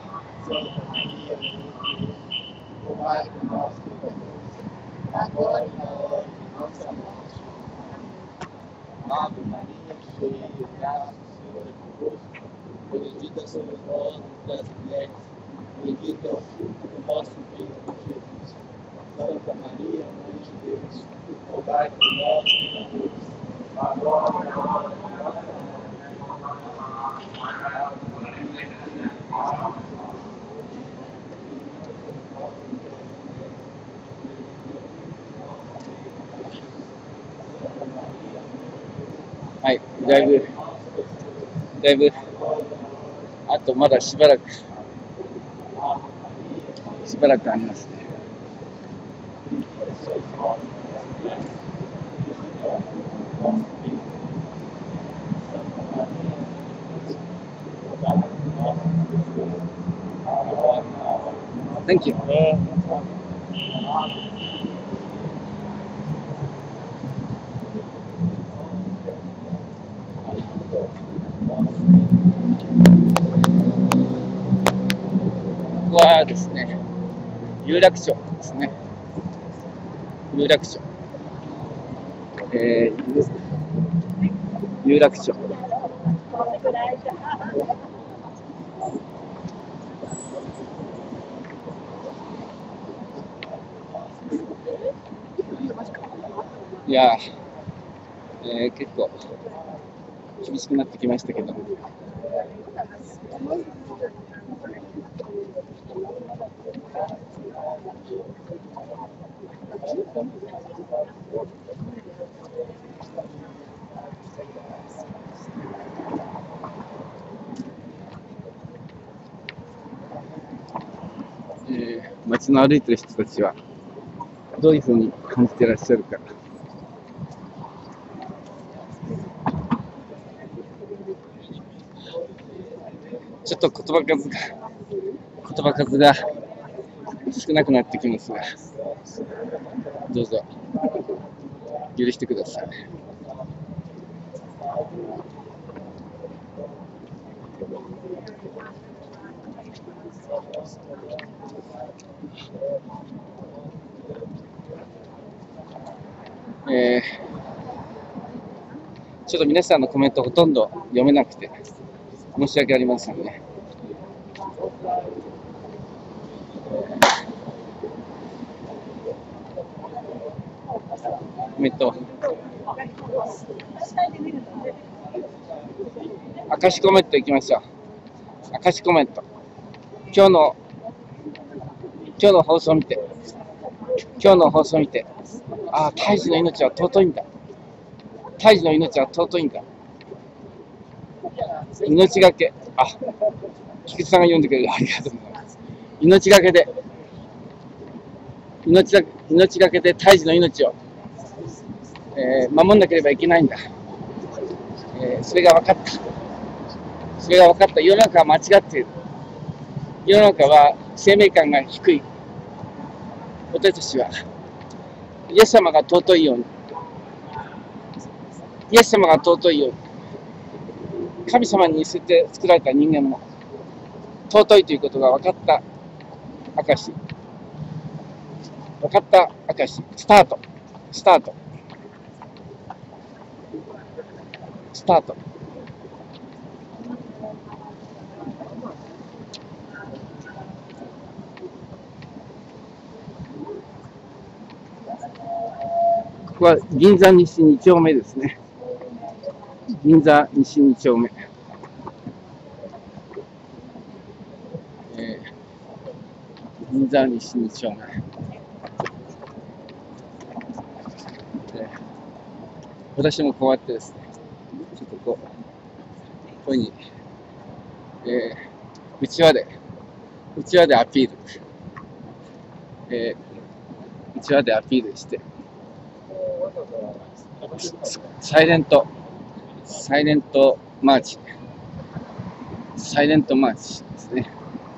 Bendita somos vós das mulheres, bendito o vosso filho Jesus. Santa Maria, Mãe de Deus, rogai por nós, pecadores, agora e na hora da nossa morte. はい、だいぶ、だいぶ、あとまだしばらく、しばらくありますね。 Thank you. ここはですね、有楽町ですね。有楽町。えー、いいですね。有楽町。いやー、えー、結構厳しくなってきましたけど。えー、街の歩いてる人たちはどういうふうに感じてらっしゃるか。ちょっと言葉数が言葉数が少なくなってきますが、どうぞ許してください。えー、ちょっと皆さんのコメントほとんど読めなくて申し訳ありませんね。コメント。明石コメントいきましょう。明石コメント。今日の今日の放送を見て、今日の放送を見て、ああ、胎児の命は尊いんだ。胎児の命は尊いんだ。命がけ、あ、菊池さんが読んでくれる、ありがとうございます。命がけで、命が命がけで胎児の命を、えー、守んなければいけないんだ。えー、それが分かった。それが分かった。世の中は間違っている。世の中は生命感が低い。私たちは、イエス様が尊いように、イエス様が尊いように、神様に似せて作られた人間も尊いということが分かった証。分かった証。スタート。スタート。スタート。ここは銀座西に丁目ですね。銀座西に丁目。えー、銀座西に丁目。えー、私もこうやってですね、ちょっとこう、ここに、えー、うちわで、うちわでアピール。えー、うちわでアピールして、サイレント、サイレントマーチ、サイレントマーチですね。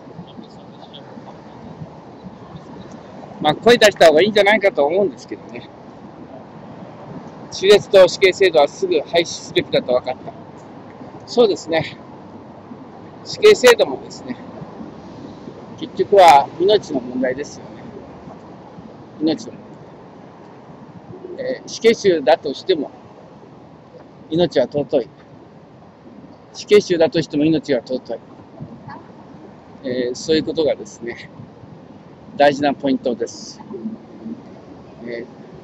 まあ、声出した方がいいんじゃないかと思うんですけどね。中絶と死刑制度はすぐ廃止すべきだと分かった。そうですね。死刑制度もですね、結局は命の問題ですよね。命の問題。えー、死刑囚だとしても命は尊い。死刑囚だとしても命は尊い。えー、そういうことがですね、大事なポイントです。え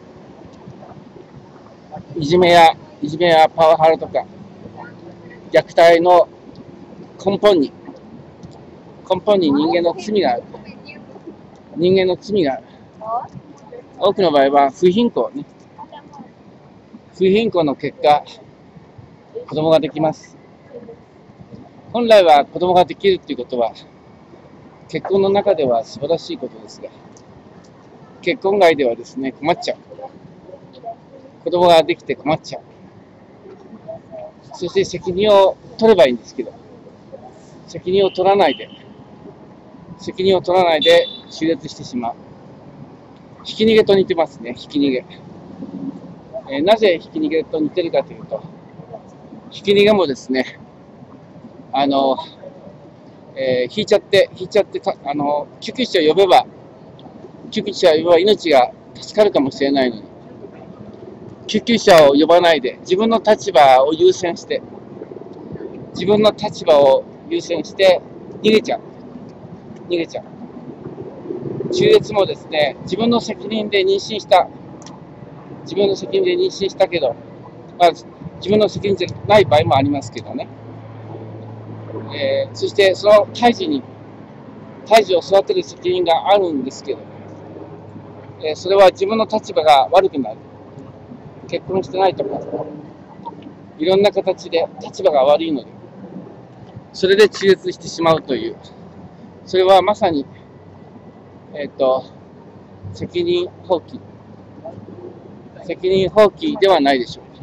ー、いじめや、いじめやパワハラとか、虐待の根本に、根本に人間の罪がある。人間の罪がある。多くの場合は不貧困ね。不貧困の結果、子供ができます。本来は子供ができるっていうことは、結婚の中では素晴らしいことですが、結婚外ではですね、困っちゃう。子供ができて困っちゃう。そして責任を取ればいいんですけど、責任を取らないで、責任を取らないで中絶してしまう。ひき逃げと似てますね、ひき逃げ。えー、なぜひき逃げと似てるかというと、ひき逃げもですね、あの、えー、引いちゃって、引いちゃって、あの、救急車を呼べば、救急車を呼べば命が助かるかもしれないのに、救急車を呼ばないで、自分の立場を優先して、自分の立場を優先して逃げちゃう。逃げちゃう。中絶もですね、自分の責任で妊娠した。自分の責任で妊娠したけど、まあ、自分の責任じゃない場合もありますけどね。えー、そしてその胎児に、胎児を育てる責任があるんですけど、えー、それは自分の立場が悪くなる。結婚してないとか、いろんな形で立場が悪いので、それで中絶してしまうという、それはまさに、えっと、責任放棄。責任放棄ではないでしょうか。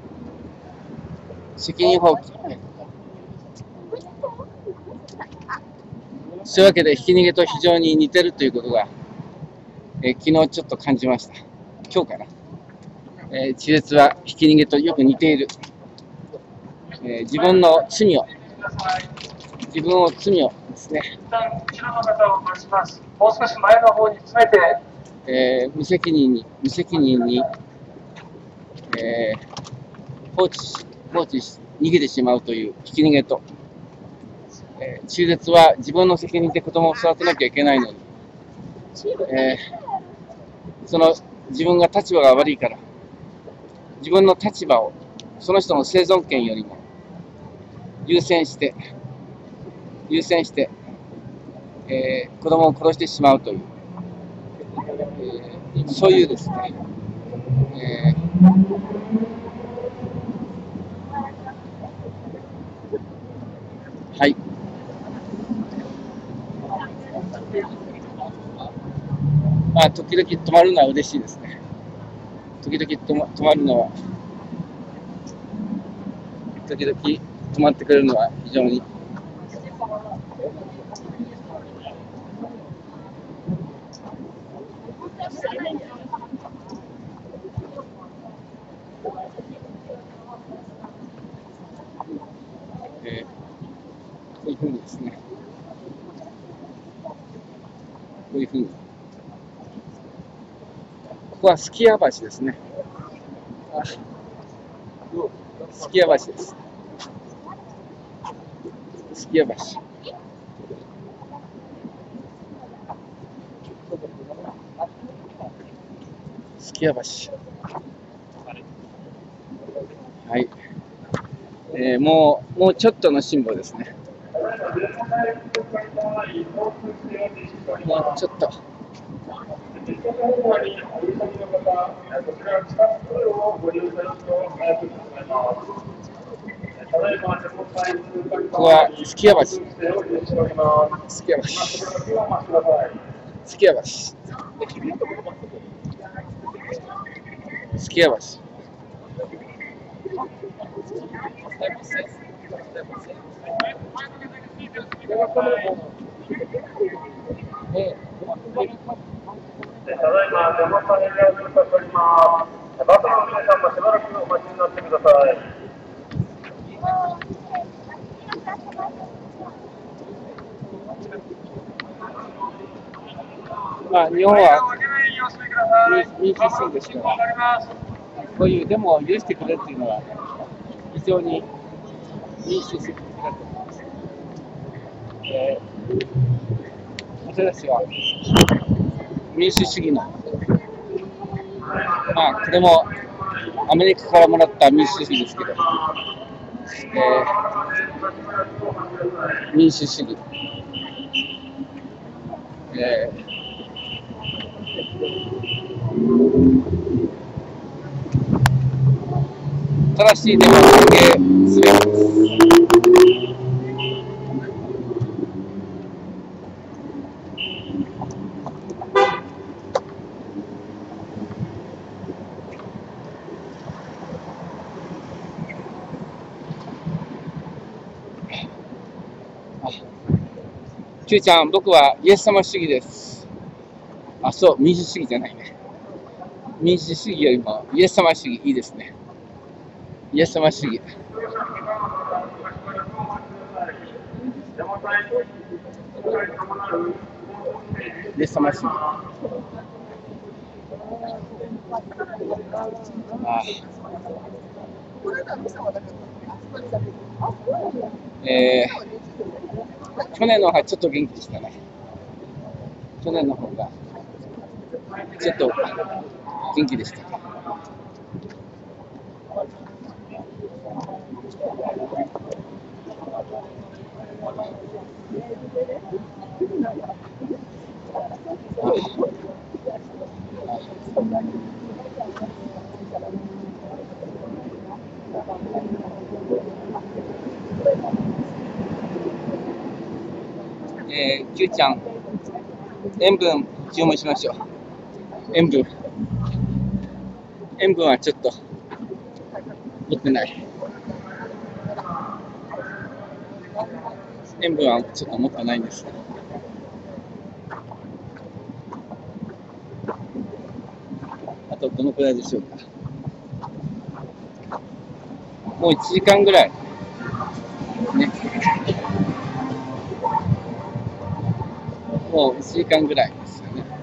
責任放棄。そういうわけで、ひき逃げと非常に似てるということが、えー、昨日ちょっと感じました。今日かな。えー、中絶はひき逃げとよく似ている。えー、自分の罪を、自分を罪をですね。 一旦後ろの方を待ちます。もう少し前の方に詰めて。 えー、無責任に、無責任に、えー、放置し、放置し、逃げてしまうというひき逃げと、えー、中絶は自分の責任で子供を育てなきゃいけないのに、えー、その自分が立場が悪いから、自分の立場をその人の生存権よりも優先して、優先して、えー、子供を殺してしまうという、えー、そういうですね、えーはい。まあ、時々止まるのは嬉しいですね。時々止ま、止まるのは、時々止まってくれるのは非常に。えー、こういうふうにですね。こういうふうに。ここはすきや橋ですね。あ、すきや橋です。すきや橋。すきや橋。はい。えー、もう、もうちょっとの辛抱ですね。もうちょっと。ここはすきや橋。すきや橋。すきや橋。すきや橋。 ただいまデモンストレーションを通過しております。バスの皆さんもしばらくお待ちになってください。 まあ、日本は民主主義ですから、こういうデモを許してくれっていうのは、非常に民主主義的だと思います。えー、私たちは民主主義の、まあ、これもアメリカからもらった民主主義ですけど、えー、民主主義、えー正しいデモを歓迎すべきです。Q ちゃん、僕はイエス様主義です。 あ、そう、民主主義じゃないね。民主主義よりもイエス様主義いいですね。イエス様主義。イエス様主義。ああ。えー、去年の方がちょっと元気でしたね。去年の方がちょっと元気でした。えー、Q ちゃん、塩分注文しましょう。塩分。塩分はちょっと持ってない。塩分はちょっと持ってないんです。あとどのくらいでしょうか。もういちじかんぐらい。ね。もういちじかんぐらいですよね。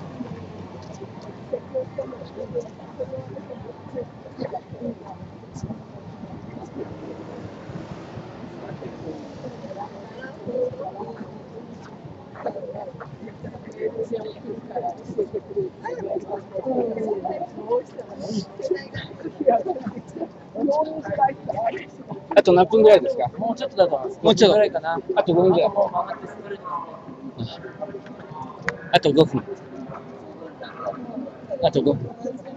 あと何分ぐらいですか？ もうちょっとだと思います。 もうちょっとぐらいかな。 あとごふんぐらい。あとごふん。あとごふん。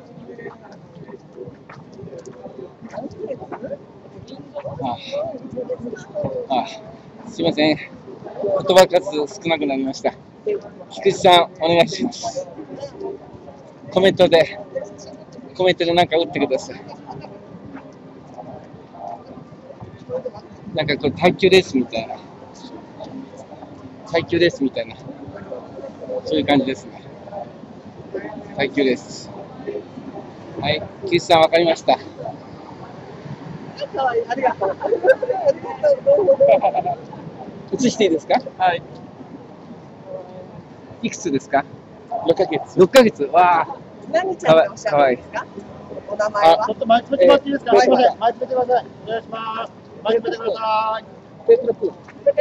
ああ、ああ、すいません。言葉数少なくなりました。菊池さん、お願いします。コメントで、コメントでなんか打ってください。なんかこれ耐久レースみたいな。耐久レースみたいな。そういう感じですね。耐久レース。はい、菊池さんわかりました。 ありがとう。 映していいですか？ はい。 いくつですか？ろっかげつ。ろっかげつ。わあ。 何ちゃんっておっしゃるんですか？お名前は？ ちょっと前詰めてもらっていいですか？すみません。前詰めてください。お願いします。前詰めてください。 ペトロ君。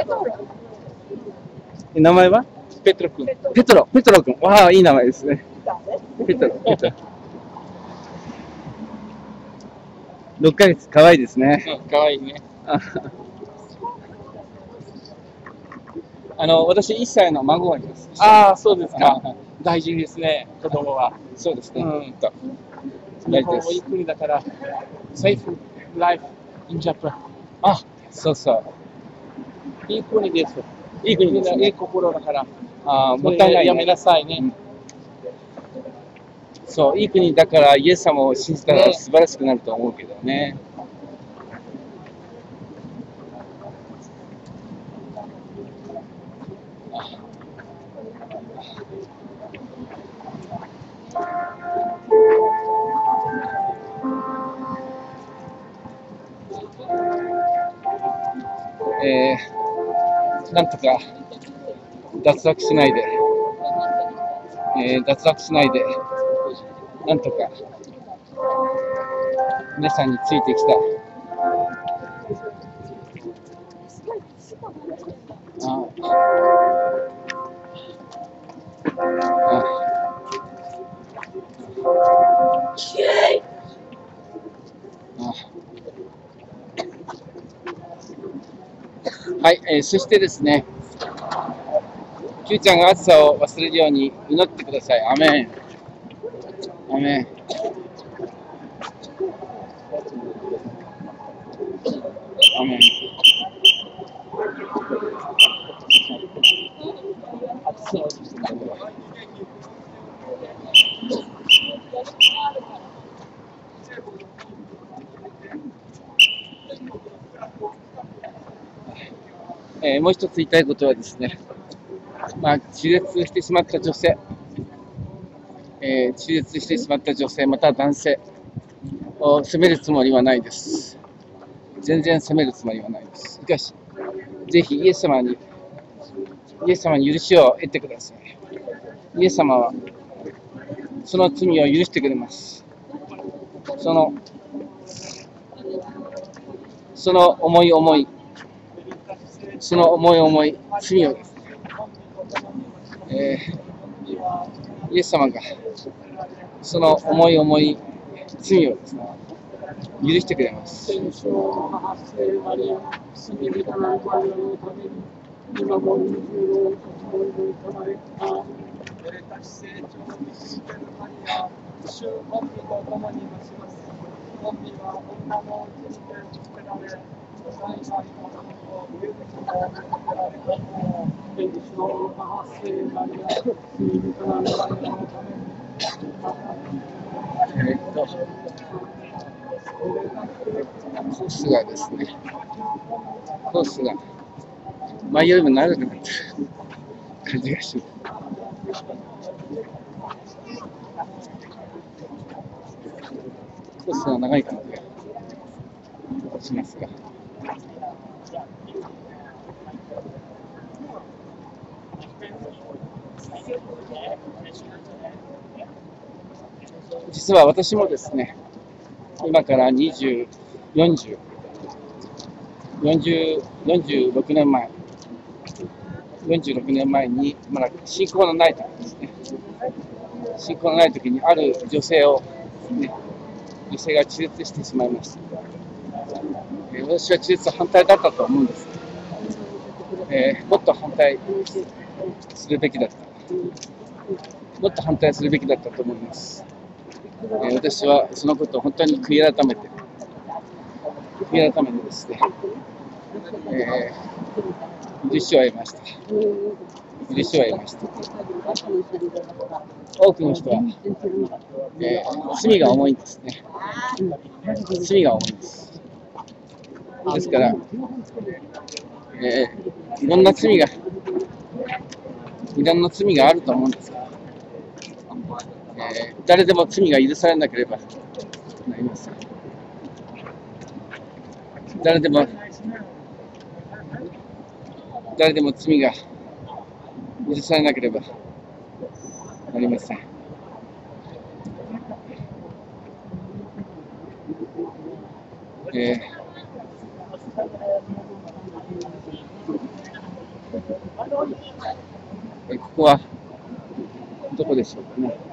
名前は？ペトロ君。ペトロ。ペトロ君。わあ、いい名前ですね。ペトロ。ペトロ。ろっかげつ、可愛いですね。うん、可愛いね。あの、私いっさいの孫がいます。 ああ、そうですか。大事ですね、子供は。 そうですね。 うんと。日本もいい国だから、safe life in Japan。 あ、そうそう。 いい国です。 いい国ですね。 いい心だから。 ああ、もったいない、ね。 やめなさいね。うん、 そう、いい国だからイエス様を信じたら素晴らしくなると思うけどね。えー、なんとか脱落しないで、えー、脱落しないで、なんとか皆さんについてきた。ああはい、えー、そしてですね、Qちゃんが暑さを忘れるように祈ってください。アメン。アメン。アメン。えー、もう一つ言いたいことはですね、まあ、気絶してしまった女性、 えー、中絶してしまった女性または男性を責めるつもりはないです。全然責めるつもりはないです。しかし、ぜひイエス様に、イエス様に許しを得てください。イエス様はその罪を許してくれます。その、その重い重い、その重い重い罪をですね、えー、イエス様がその重い重い罪をですね、許してくれます。えっと、コースがですね、コースが前よりも長くなってる感じがします。コースが長い感じがしますが。実は私もですね、今からにじゅう、よんじゅう、よんじゅう、よんじゅうろくねんまえ、よんじゅうろくねんまえに、まだ信仰のない時ですね、信仰のない時にある女性を、ね、女性が中絶してしまいました。えー、私は中絶反対だったと思うんです。えー、もっと反対するべきだった。もっと反対するべきだったと思います。えー、私はそのことを本当に悔い改めて、悔い改めてですね、えー、許しを得ました。許しを得ました。多くの人は、えー、罪が重いんですね。罪が重いんです。ですから、えー、いろんな罪が、いろんな罪があると思うんですが、えー、誰でも罪が許されなければなりません。誰でも、誰でも罪が許されなければなりません。えーえここはどこでしょうかね。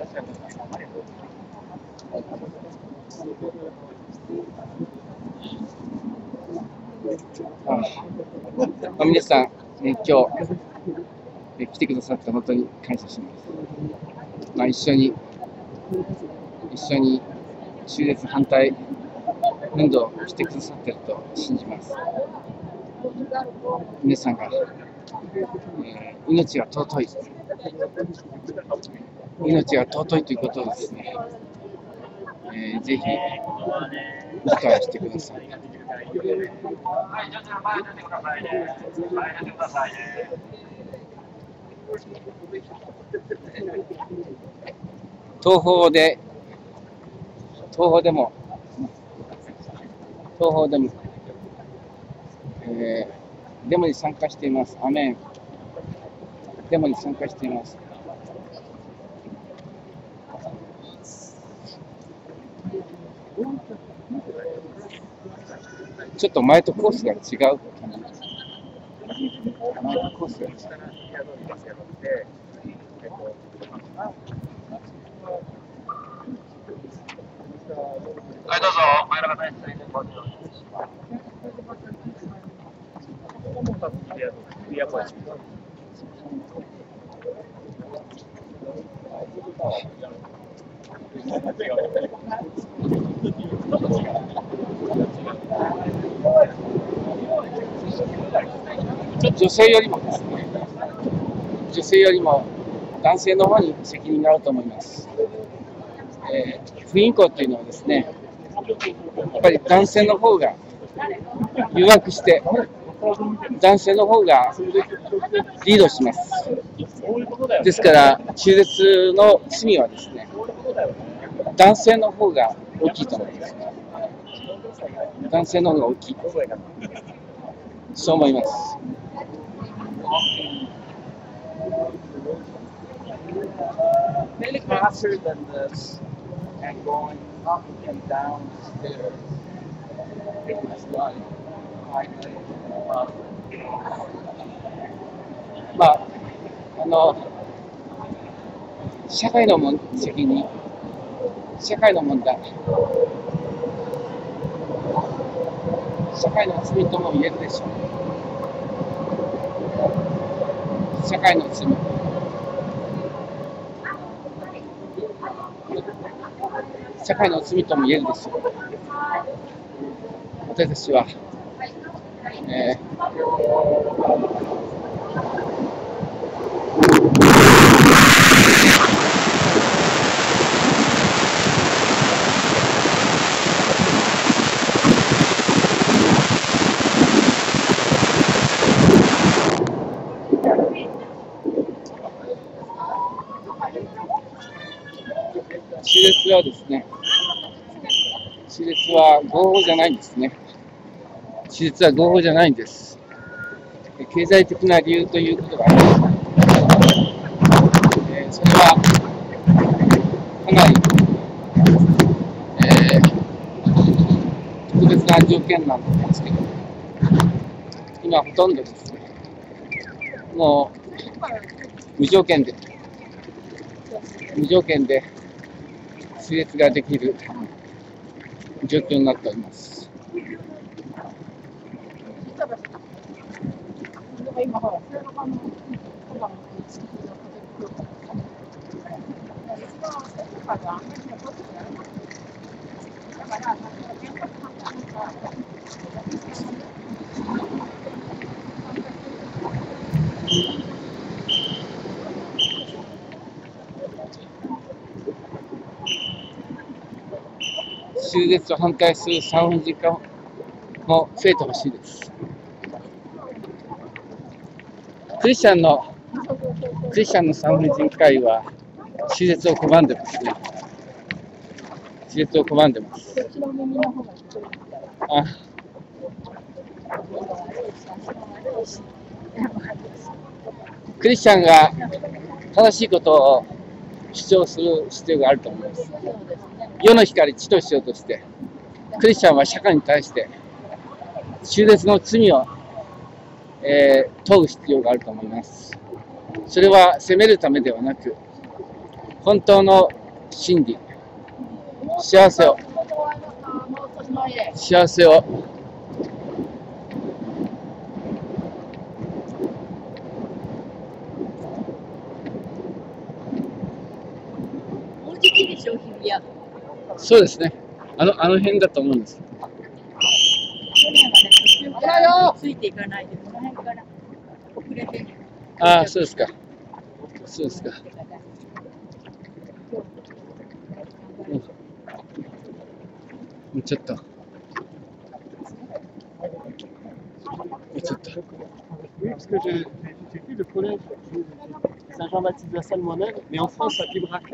ああ、皆さん、え今日え来てくださって本当に感謝します。まあ、一緒に一緒に中絶反対運動をしてくださっていると信じます。皆さんが、えー、命が尊い、命が尊いということをですね、えー、ぜひ理解してください。東方で、東方でも、東方でも、えー、デモに参加しています。アメン。デモに参加しています。ちょっと前とコースが違うかな。前とコースが違う。 はい、どうぞ。前の方に続いてご利用します。 女性よりもですね、女性よりも男性の方に責任があると思います。えー、不妊婚というのはですね、やっぱり男性の方が誘惑して、男性の方がリードします。ですから、中絶の罪はですね、 男性の方が大きいと思います。男性の方が大きい。そう思います。 Maybe faster than this and going up and down stairs. It's like, uh, まあ、あの、社会のもん責任、社会の問題、社会の罪とも言えるでしょう。社会の罪。社会の罪とも言えるでしょう。私たちは、えー手術はですね、手術は合法じゃないんですね。手術は合法じゃないんです。経済的な理由ということがあります。えー、それはかなり、えー、特別な条件なんですけど、今ほとんどですね、もう無条件で、無条件で手術ができる状況になっております。手術を反対する産婦人科も増えてほしいです。クリスチャンのクリスチャンの産婦人科医は手術を拒んでますね。手術を拒んでます。あクリスチャンが正しいことを主張する必要があると思います。世の光、地としようとして、クリスチャンは社会に対して中絶の罪を、えー、問う必要があると思います。それは責めるためではなく、本当の真理、幸せを、幸せを、そうですね。あの、あの辺だと思うんです。 去年はね、途中からついていかないで、この辺から遅れて。 ああ、そうですか。そうですか。うん、もうちょっと。もうちょっと。 Saint-Jean-Baptiste de la Salmonelle, mais en France, ça Pibrac.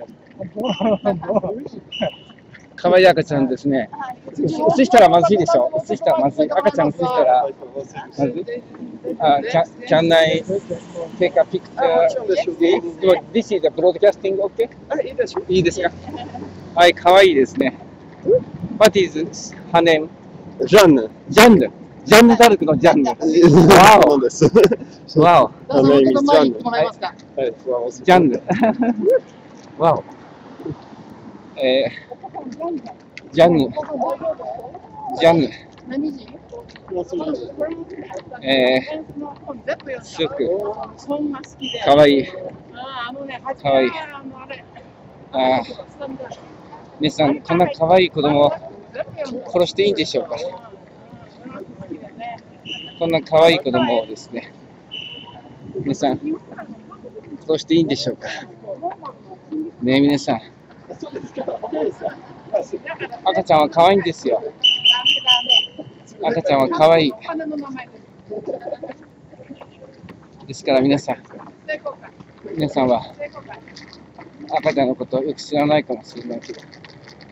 可愛い赤ちゃんですね。映したらまずいでしょ。映したらまずい。赤ちゃん映したらまずい。あ、can, can I take a picture? This is a broadcasting, okay? いいですか。はい、可愛いですね。What is her name? ジャンヌ。 ジャンヌ。ジャンヌダルクのジャンヌ。わお。 です。 わお。 どうぞ、ちょっと前に行ってもらえますか。 はい、 ジャンヌ。わお。えー、ジャンヌ。ジャンヌ。えー、すごくかわいい。かわいい。ああ。皆さん、こんなかわいい子供を殺していいんでしょうか。こんなかわいい子供をですね、皆さん、殺していいんでしょうか。ねえ、皆さん。赤ちゃんは可愛いんですよ。赤ちゃんは可愛い。ですから皆さん、皆さんは赤ちゃんのことをよく知らないかもしれないけど、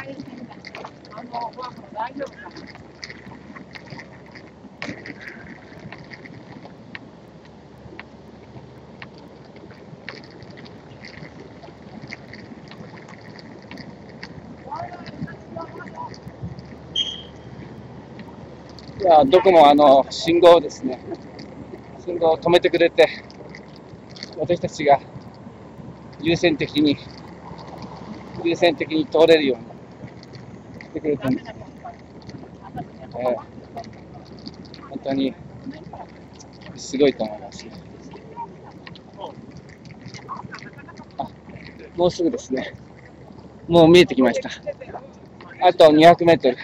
いや、どこもあの信号ですね。信号を止めてくれて、私たちが優先的に、優先的に通れるようにしてくれてるんです。えー、本当にすごいと思いますね。あ、もうすぐですね。もう見えてきました。あとにひゃくメートル。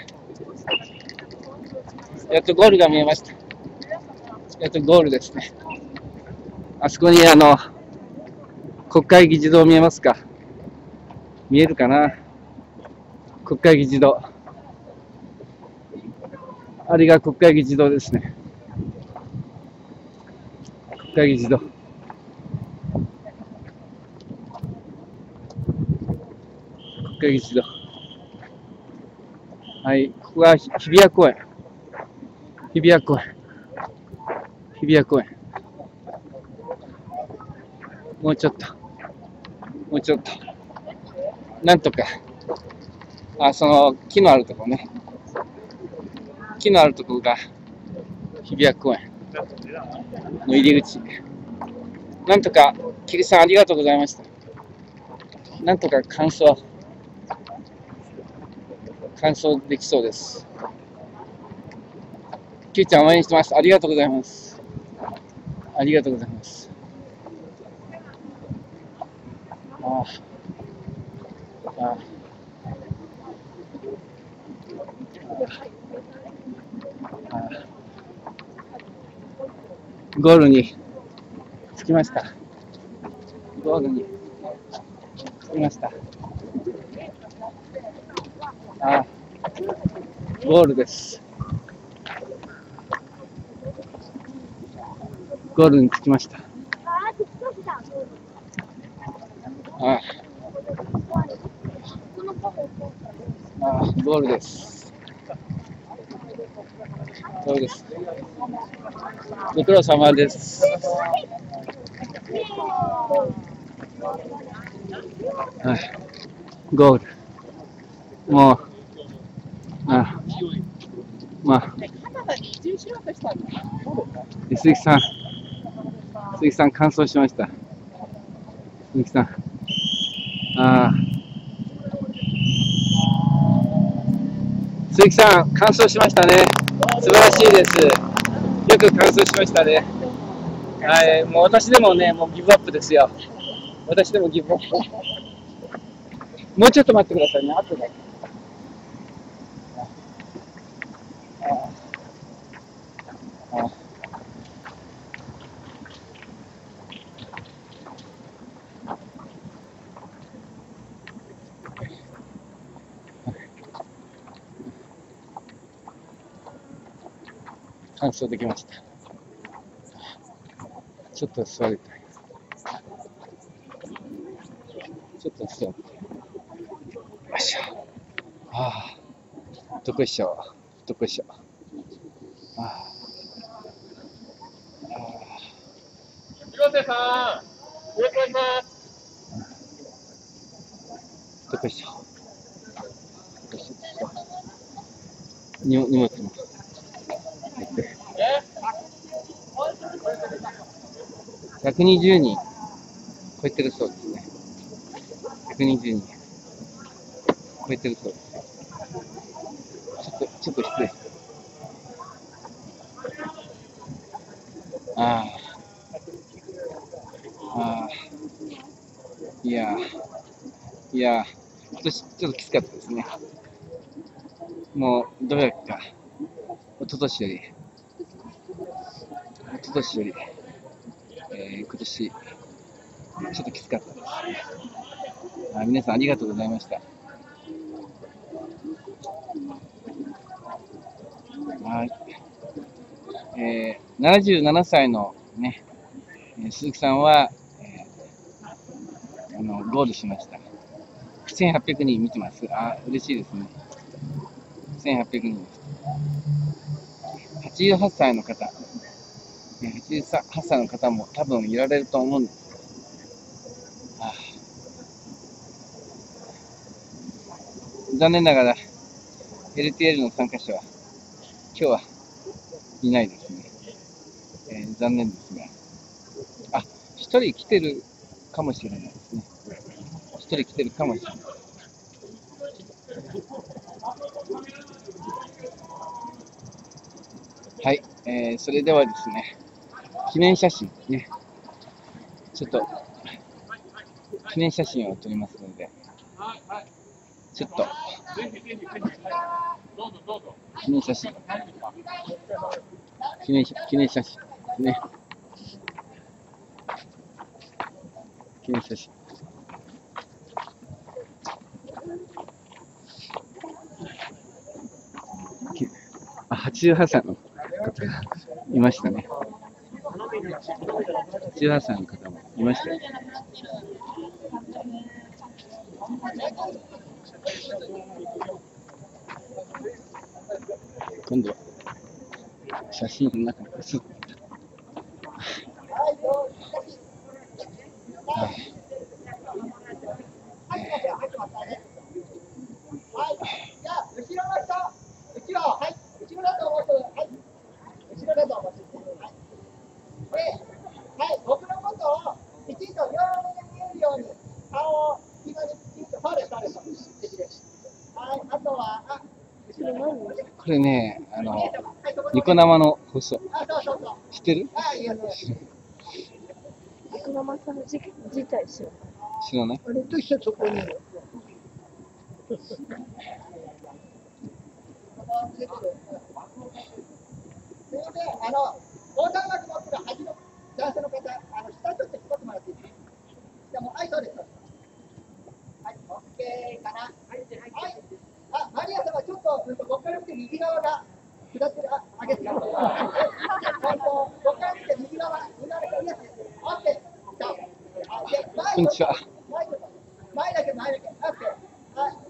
やっとゴールが見えました。やっとゴールですね。あそこにあの、国会議事堂見えますか？見えるかな？国会議事堂。あれが国会議事堂ですね。国会議事堂。国会議事堂。はい、ここが日比谷公園。日比谷公園。日比谷公園。もうちょっと。もうちょっと。なんとか。あ、その木のあるところね。木のあるところが日比谷公園の入り口。なんとか、桐さんありがとうございました。なんとか完走。完走できそうです。キューちゃん応援してます。ありがとうございます。ありがとうございます。ああ。ああ。ああ。ゴールに着きました。ゴールに着きました。ああ。ゴールです。ゴールに着きました。ああ、ああ、ゴールです。ゴールです。ご苦労様です。ああ、ゴール。もう、ああ、まあ、鈴木さん。鈴木さん、完走しました。鈴木さん。ああ。鈴木さん、完走しましたね。素晴らしいです。よく完走しましたね。はい、もう私でもね、もうギブアップですよ。私でもギブアップ。もうちょっと待ってくださいね、後で。ああ。完走できました。ちょっと座りたい。ちょっと座って。よいしょ。ああ。どこいしょ。どこいしょ。ああ。 広瀬さん、よろしくお願いします。 どこいしょ。荷荷物も。ひゃくにじゅうにん超えてるそうですね。ひゃくにじゅうにん超えてるそうです。ちょっと、ちょっと失礼。ああ。ああ。いやー。いやー。今年ちょっときつかったですね。もう、どうやったか。一昨年より。一昨年より。えー、今年、ちょっときつかったですね。あ、皆さんありがとうございました。はい。えー、ななじゅうななさいのね、えー、鈴木さんは、えー、あのゴールしました。 せんはっぴゃくにん見てます。あ、嬉しいですね。せんはっぴゃくにんです。はちじゅうはっさいの方、はちじゅうはっさいの方も多分いられると思うんです。はあ、残念ながら エルティーエル の参加者は今日はいないですね。えー、残念ですが、あ、一人来てるかもしれないですね。一人来てるかもしれない。はい、えー、それではですね、記念写真ね、ちょっと記念写真を撮りますので、ちょっと記念写真、記念記念写真ですね、記念写真。あ、はちじゅうはっさいの方がいましたね。はちじゅうはっさいの方もいましたね。今度は写真の中に写ってた。はい。これね、あの、ニコ生の放送。知ってる？ニコ生さん自体知らない。 知らない？ あれと一緒そこに。あの、横断幕持ってる端の男性の方、あの、下ちょっと引っ張ってもらっていいですか？じゃあもう、はい、そうです。はい、オッケーかな。はい、はい。あ、マリア様、ちょっと、ここから見て右側が下ってる、あ、上げてください。ここから見て右側、右側がいいです。オッケー。 こんにちは。 前だけ、前だけ。オッケー。はい。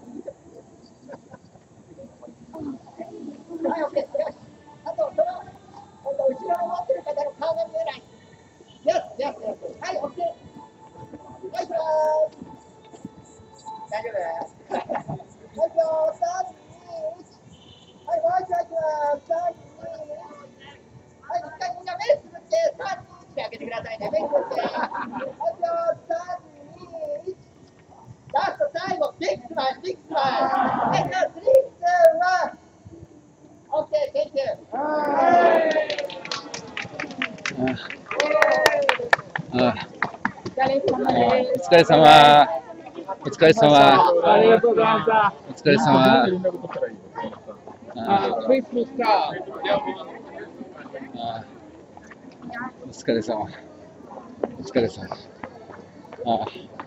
はい、オッケー。よし。あと、その、今度、後ろに待ってる方の顔が見えない。よし、よし、よし。はい、オッケー。はい、行きます。大丈夫です。はい、よー、さん、に、いち。はい、もう一回いきます。さん、に、いち。はい、一回みんな目つぶって、さん、に、いちで開けてくださいね。目つぶって。はい、よー、さん、に、いち。ラスト、最後、ビッグスマイル、ビッグスマイル。はい、じゃあ、スリー、ツー、ワン。オッケー、センキュー。 ああ、お疲れ様。お疲れ様。 ありがとうございました。 お疲れ様。 あ、フェイスブックか。 あ、お疲れ様。お疲れ様。あ、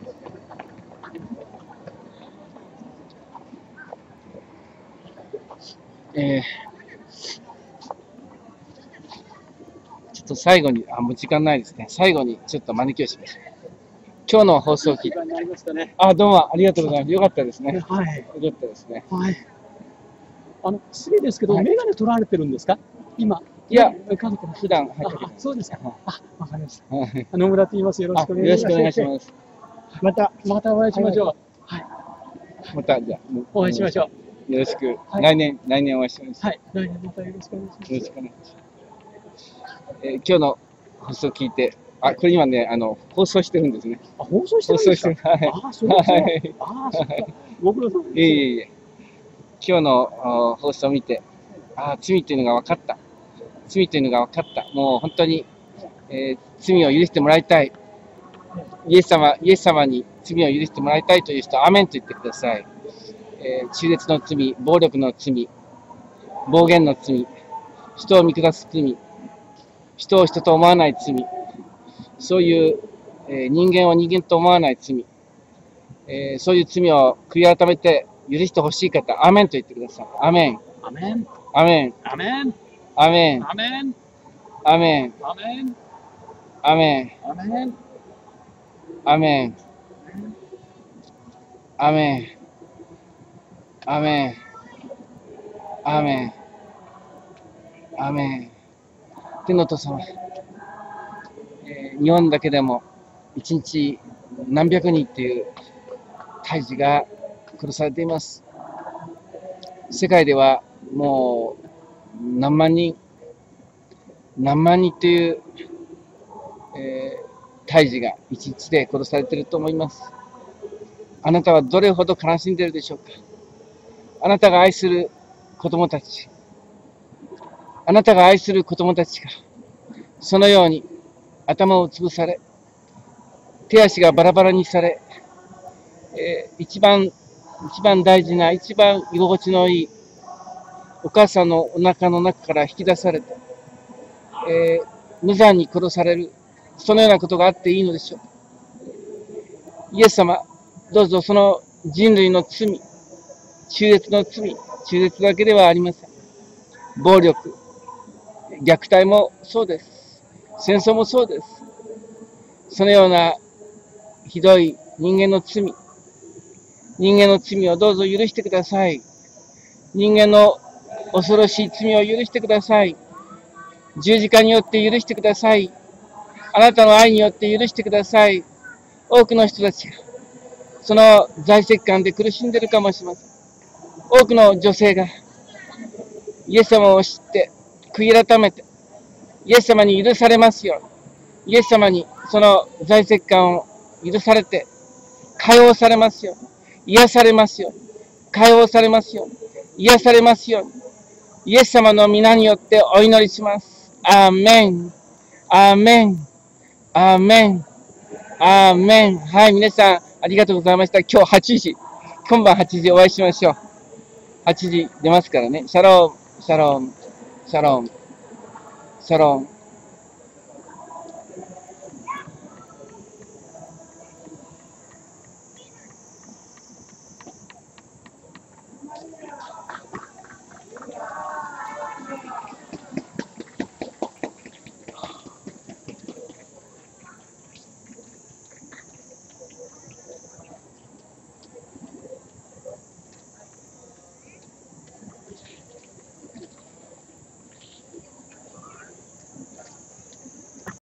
えー、ちょっと最後に、あ、もう時間ないですね。最後にちょっと招きをしましょう。今日の放送機。あ、どうもありがとうございます。よかったですね。 はい。 よかったですね。 はい。あの、失礼ですけど、メガネ取られてるんですか今。 いや、 普段入ってる。 そうですか。あ、わかりました。野村と言います。よろしくお願いします。 よろしくお願いします。 また、またお会いしましょう。はい。 また、じゃあ、 お会いしましょう。よろしく。来年、来年お会いします。 はい。来年またよろしくお願いします。 よろしくお願いします。えー、今日の放送を聞いて、あ、これ今ね、あの、放送してるんですね。 あ、放送してるんですか？ はい。 あ、そうですね。あ、そうか。ご苦労様です。 いえいえいえ。今日の放送を見て、あ、罪というのが分かった。罪というのが分かった。もう本当に、えー、罪を許してもらいたい。イエス様、イエス様に罪を許してもらいたいという人はアメンと言ってください。えー、中絶の罪、暴力の罪、暴言の罪、人を見下す罪、人を人と思わない罪、そういう、えー、人間を人間と思わない罪、えー、そういう罪を悔い改めて許してほしい方、アメンと言ってください。アメン。 アメン。 アメン。 アメン。 アメン。 アメン。 アメン。 アメン。 アメン。 アメン。 アメン。 アメン。アメン。アメン。アメン。天のお父様、えー、日本だけでも一日何百人っていう胎児が殺されています。世界ではもう何万人、何万人っていう、えー、胎児が一日で殺されていると思います。あなたはどれほど悲しんでいるでしょうか。あなたが愛する子供たち、あなたが愛する子供たちがそのように頭を潰され、手足がバラバラにされ、えー、一番一番大事な、一番居心地のいいお母さんのお腹の中から引き出されて、えー、無残に殺される、そのようなことがあっていいのでしょう。イエス様、どうぞその人類の罪、中絶の罪、中絶だけではありません。暴力、虐待もそうです。戦争もそうです。そのようなひどい人間の罪、人間の罪をどうぞ許してください。人間の恐ろしい罪を許してください。十字架によって許してください。あなたの愛によって許してください。多くの人たちがその財政感で苦しんでいるかもしれません。多くの女性がイエス様を知って悔い改めてイエス様に許されますように、イエス様にその財政感を許されて解放されますように、癒されますように、解放されますように、癒されますように、イエス様の皆によってお祈りします。アーメン、アーメン、アーメン、アーメン。はい、皆さんありがとうございました。今日はちじ、今晩はちじお会いしましょう。はちじ出ますからね。シャローム、シャローム、シャローム、シャローム。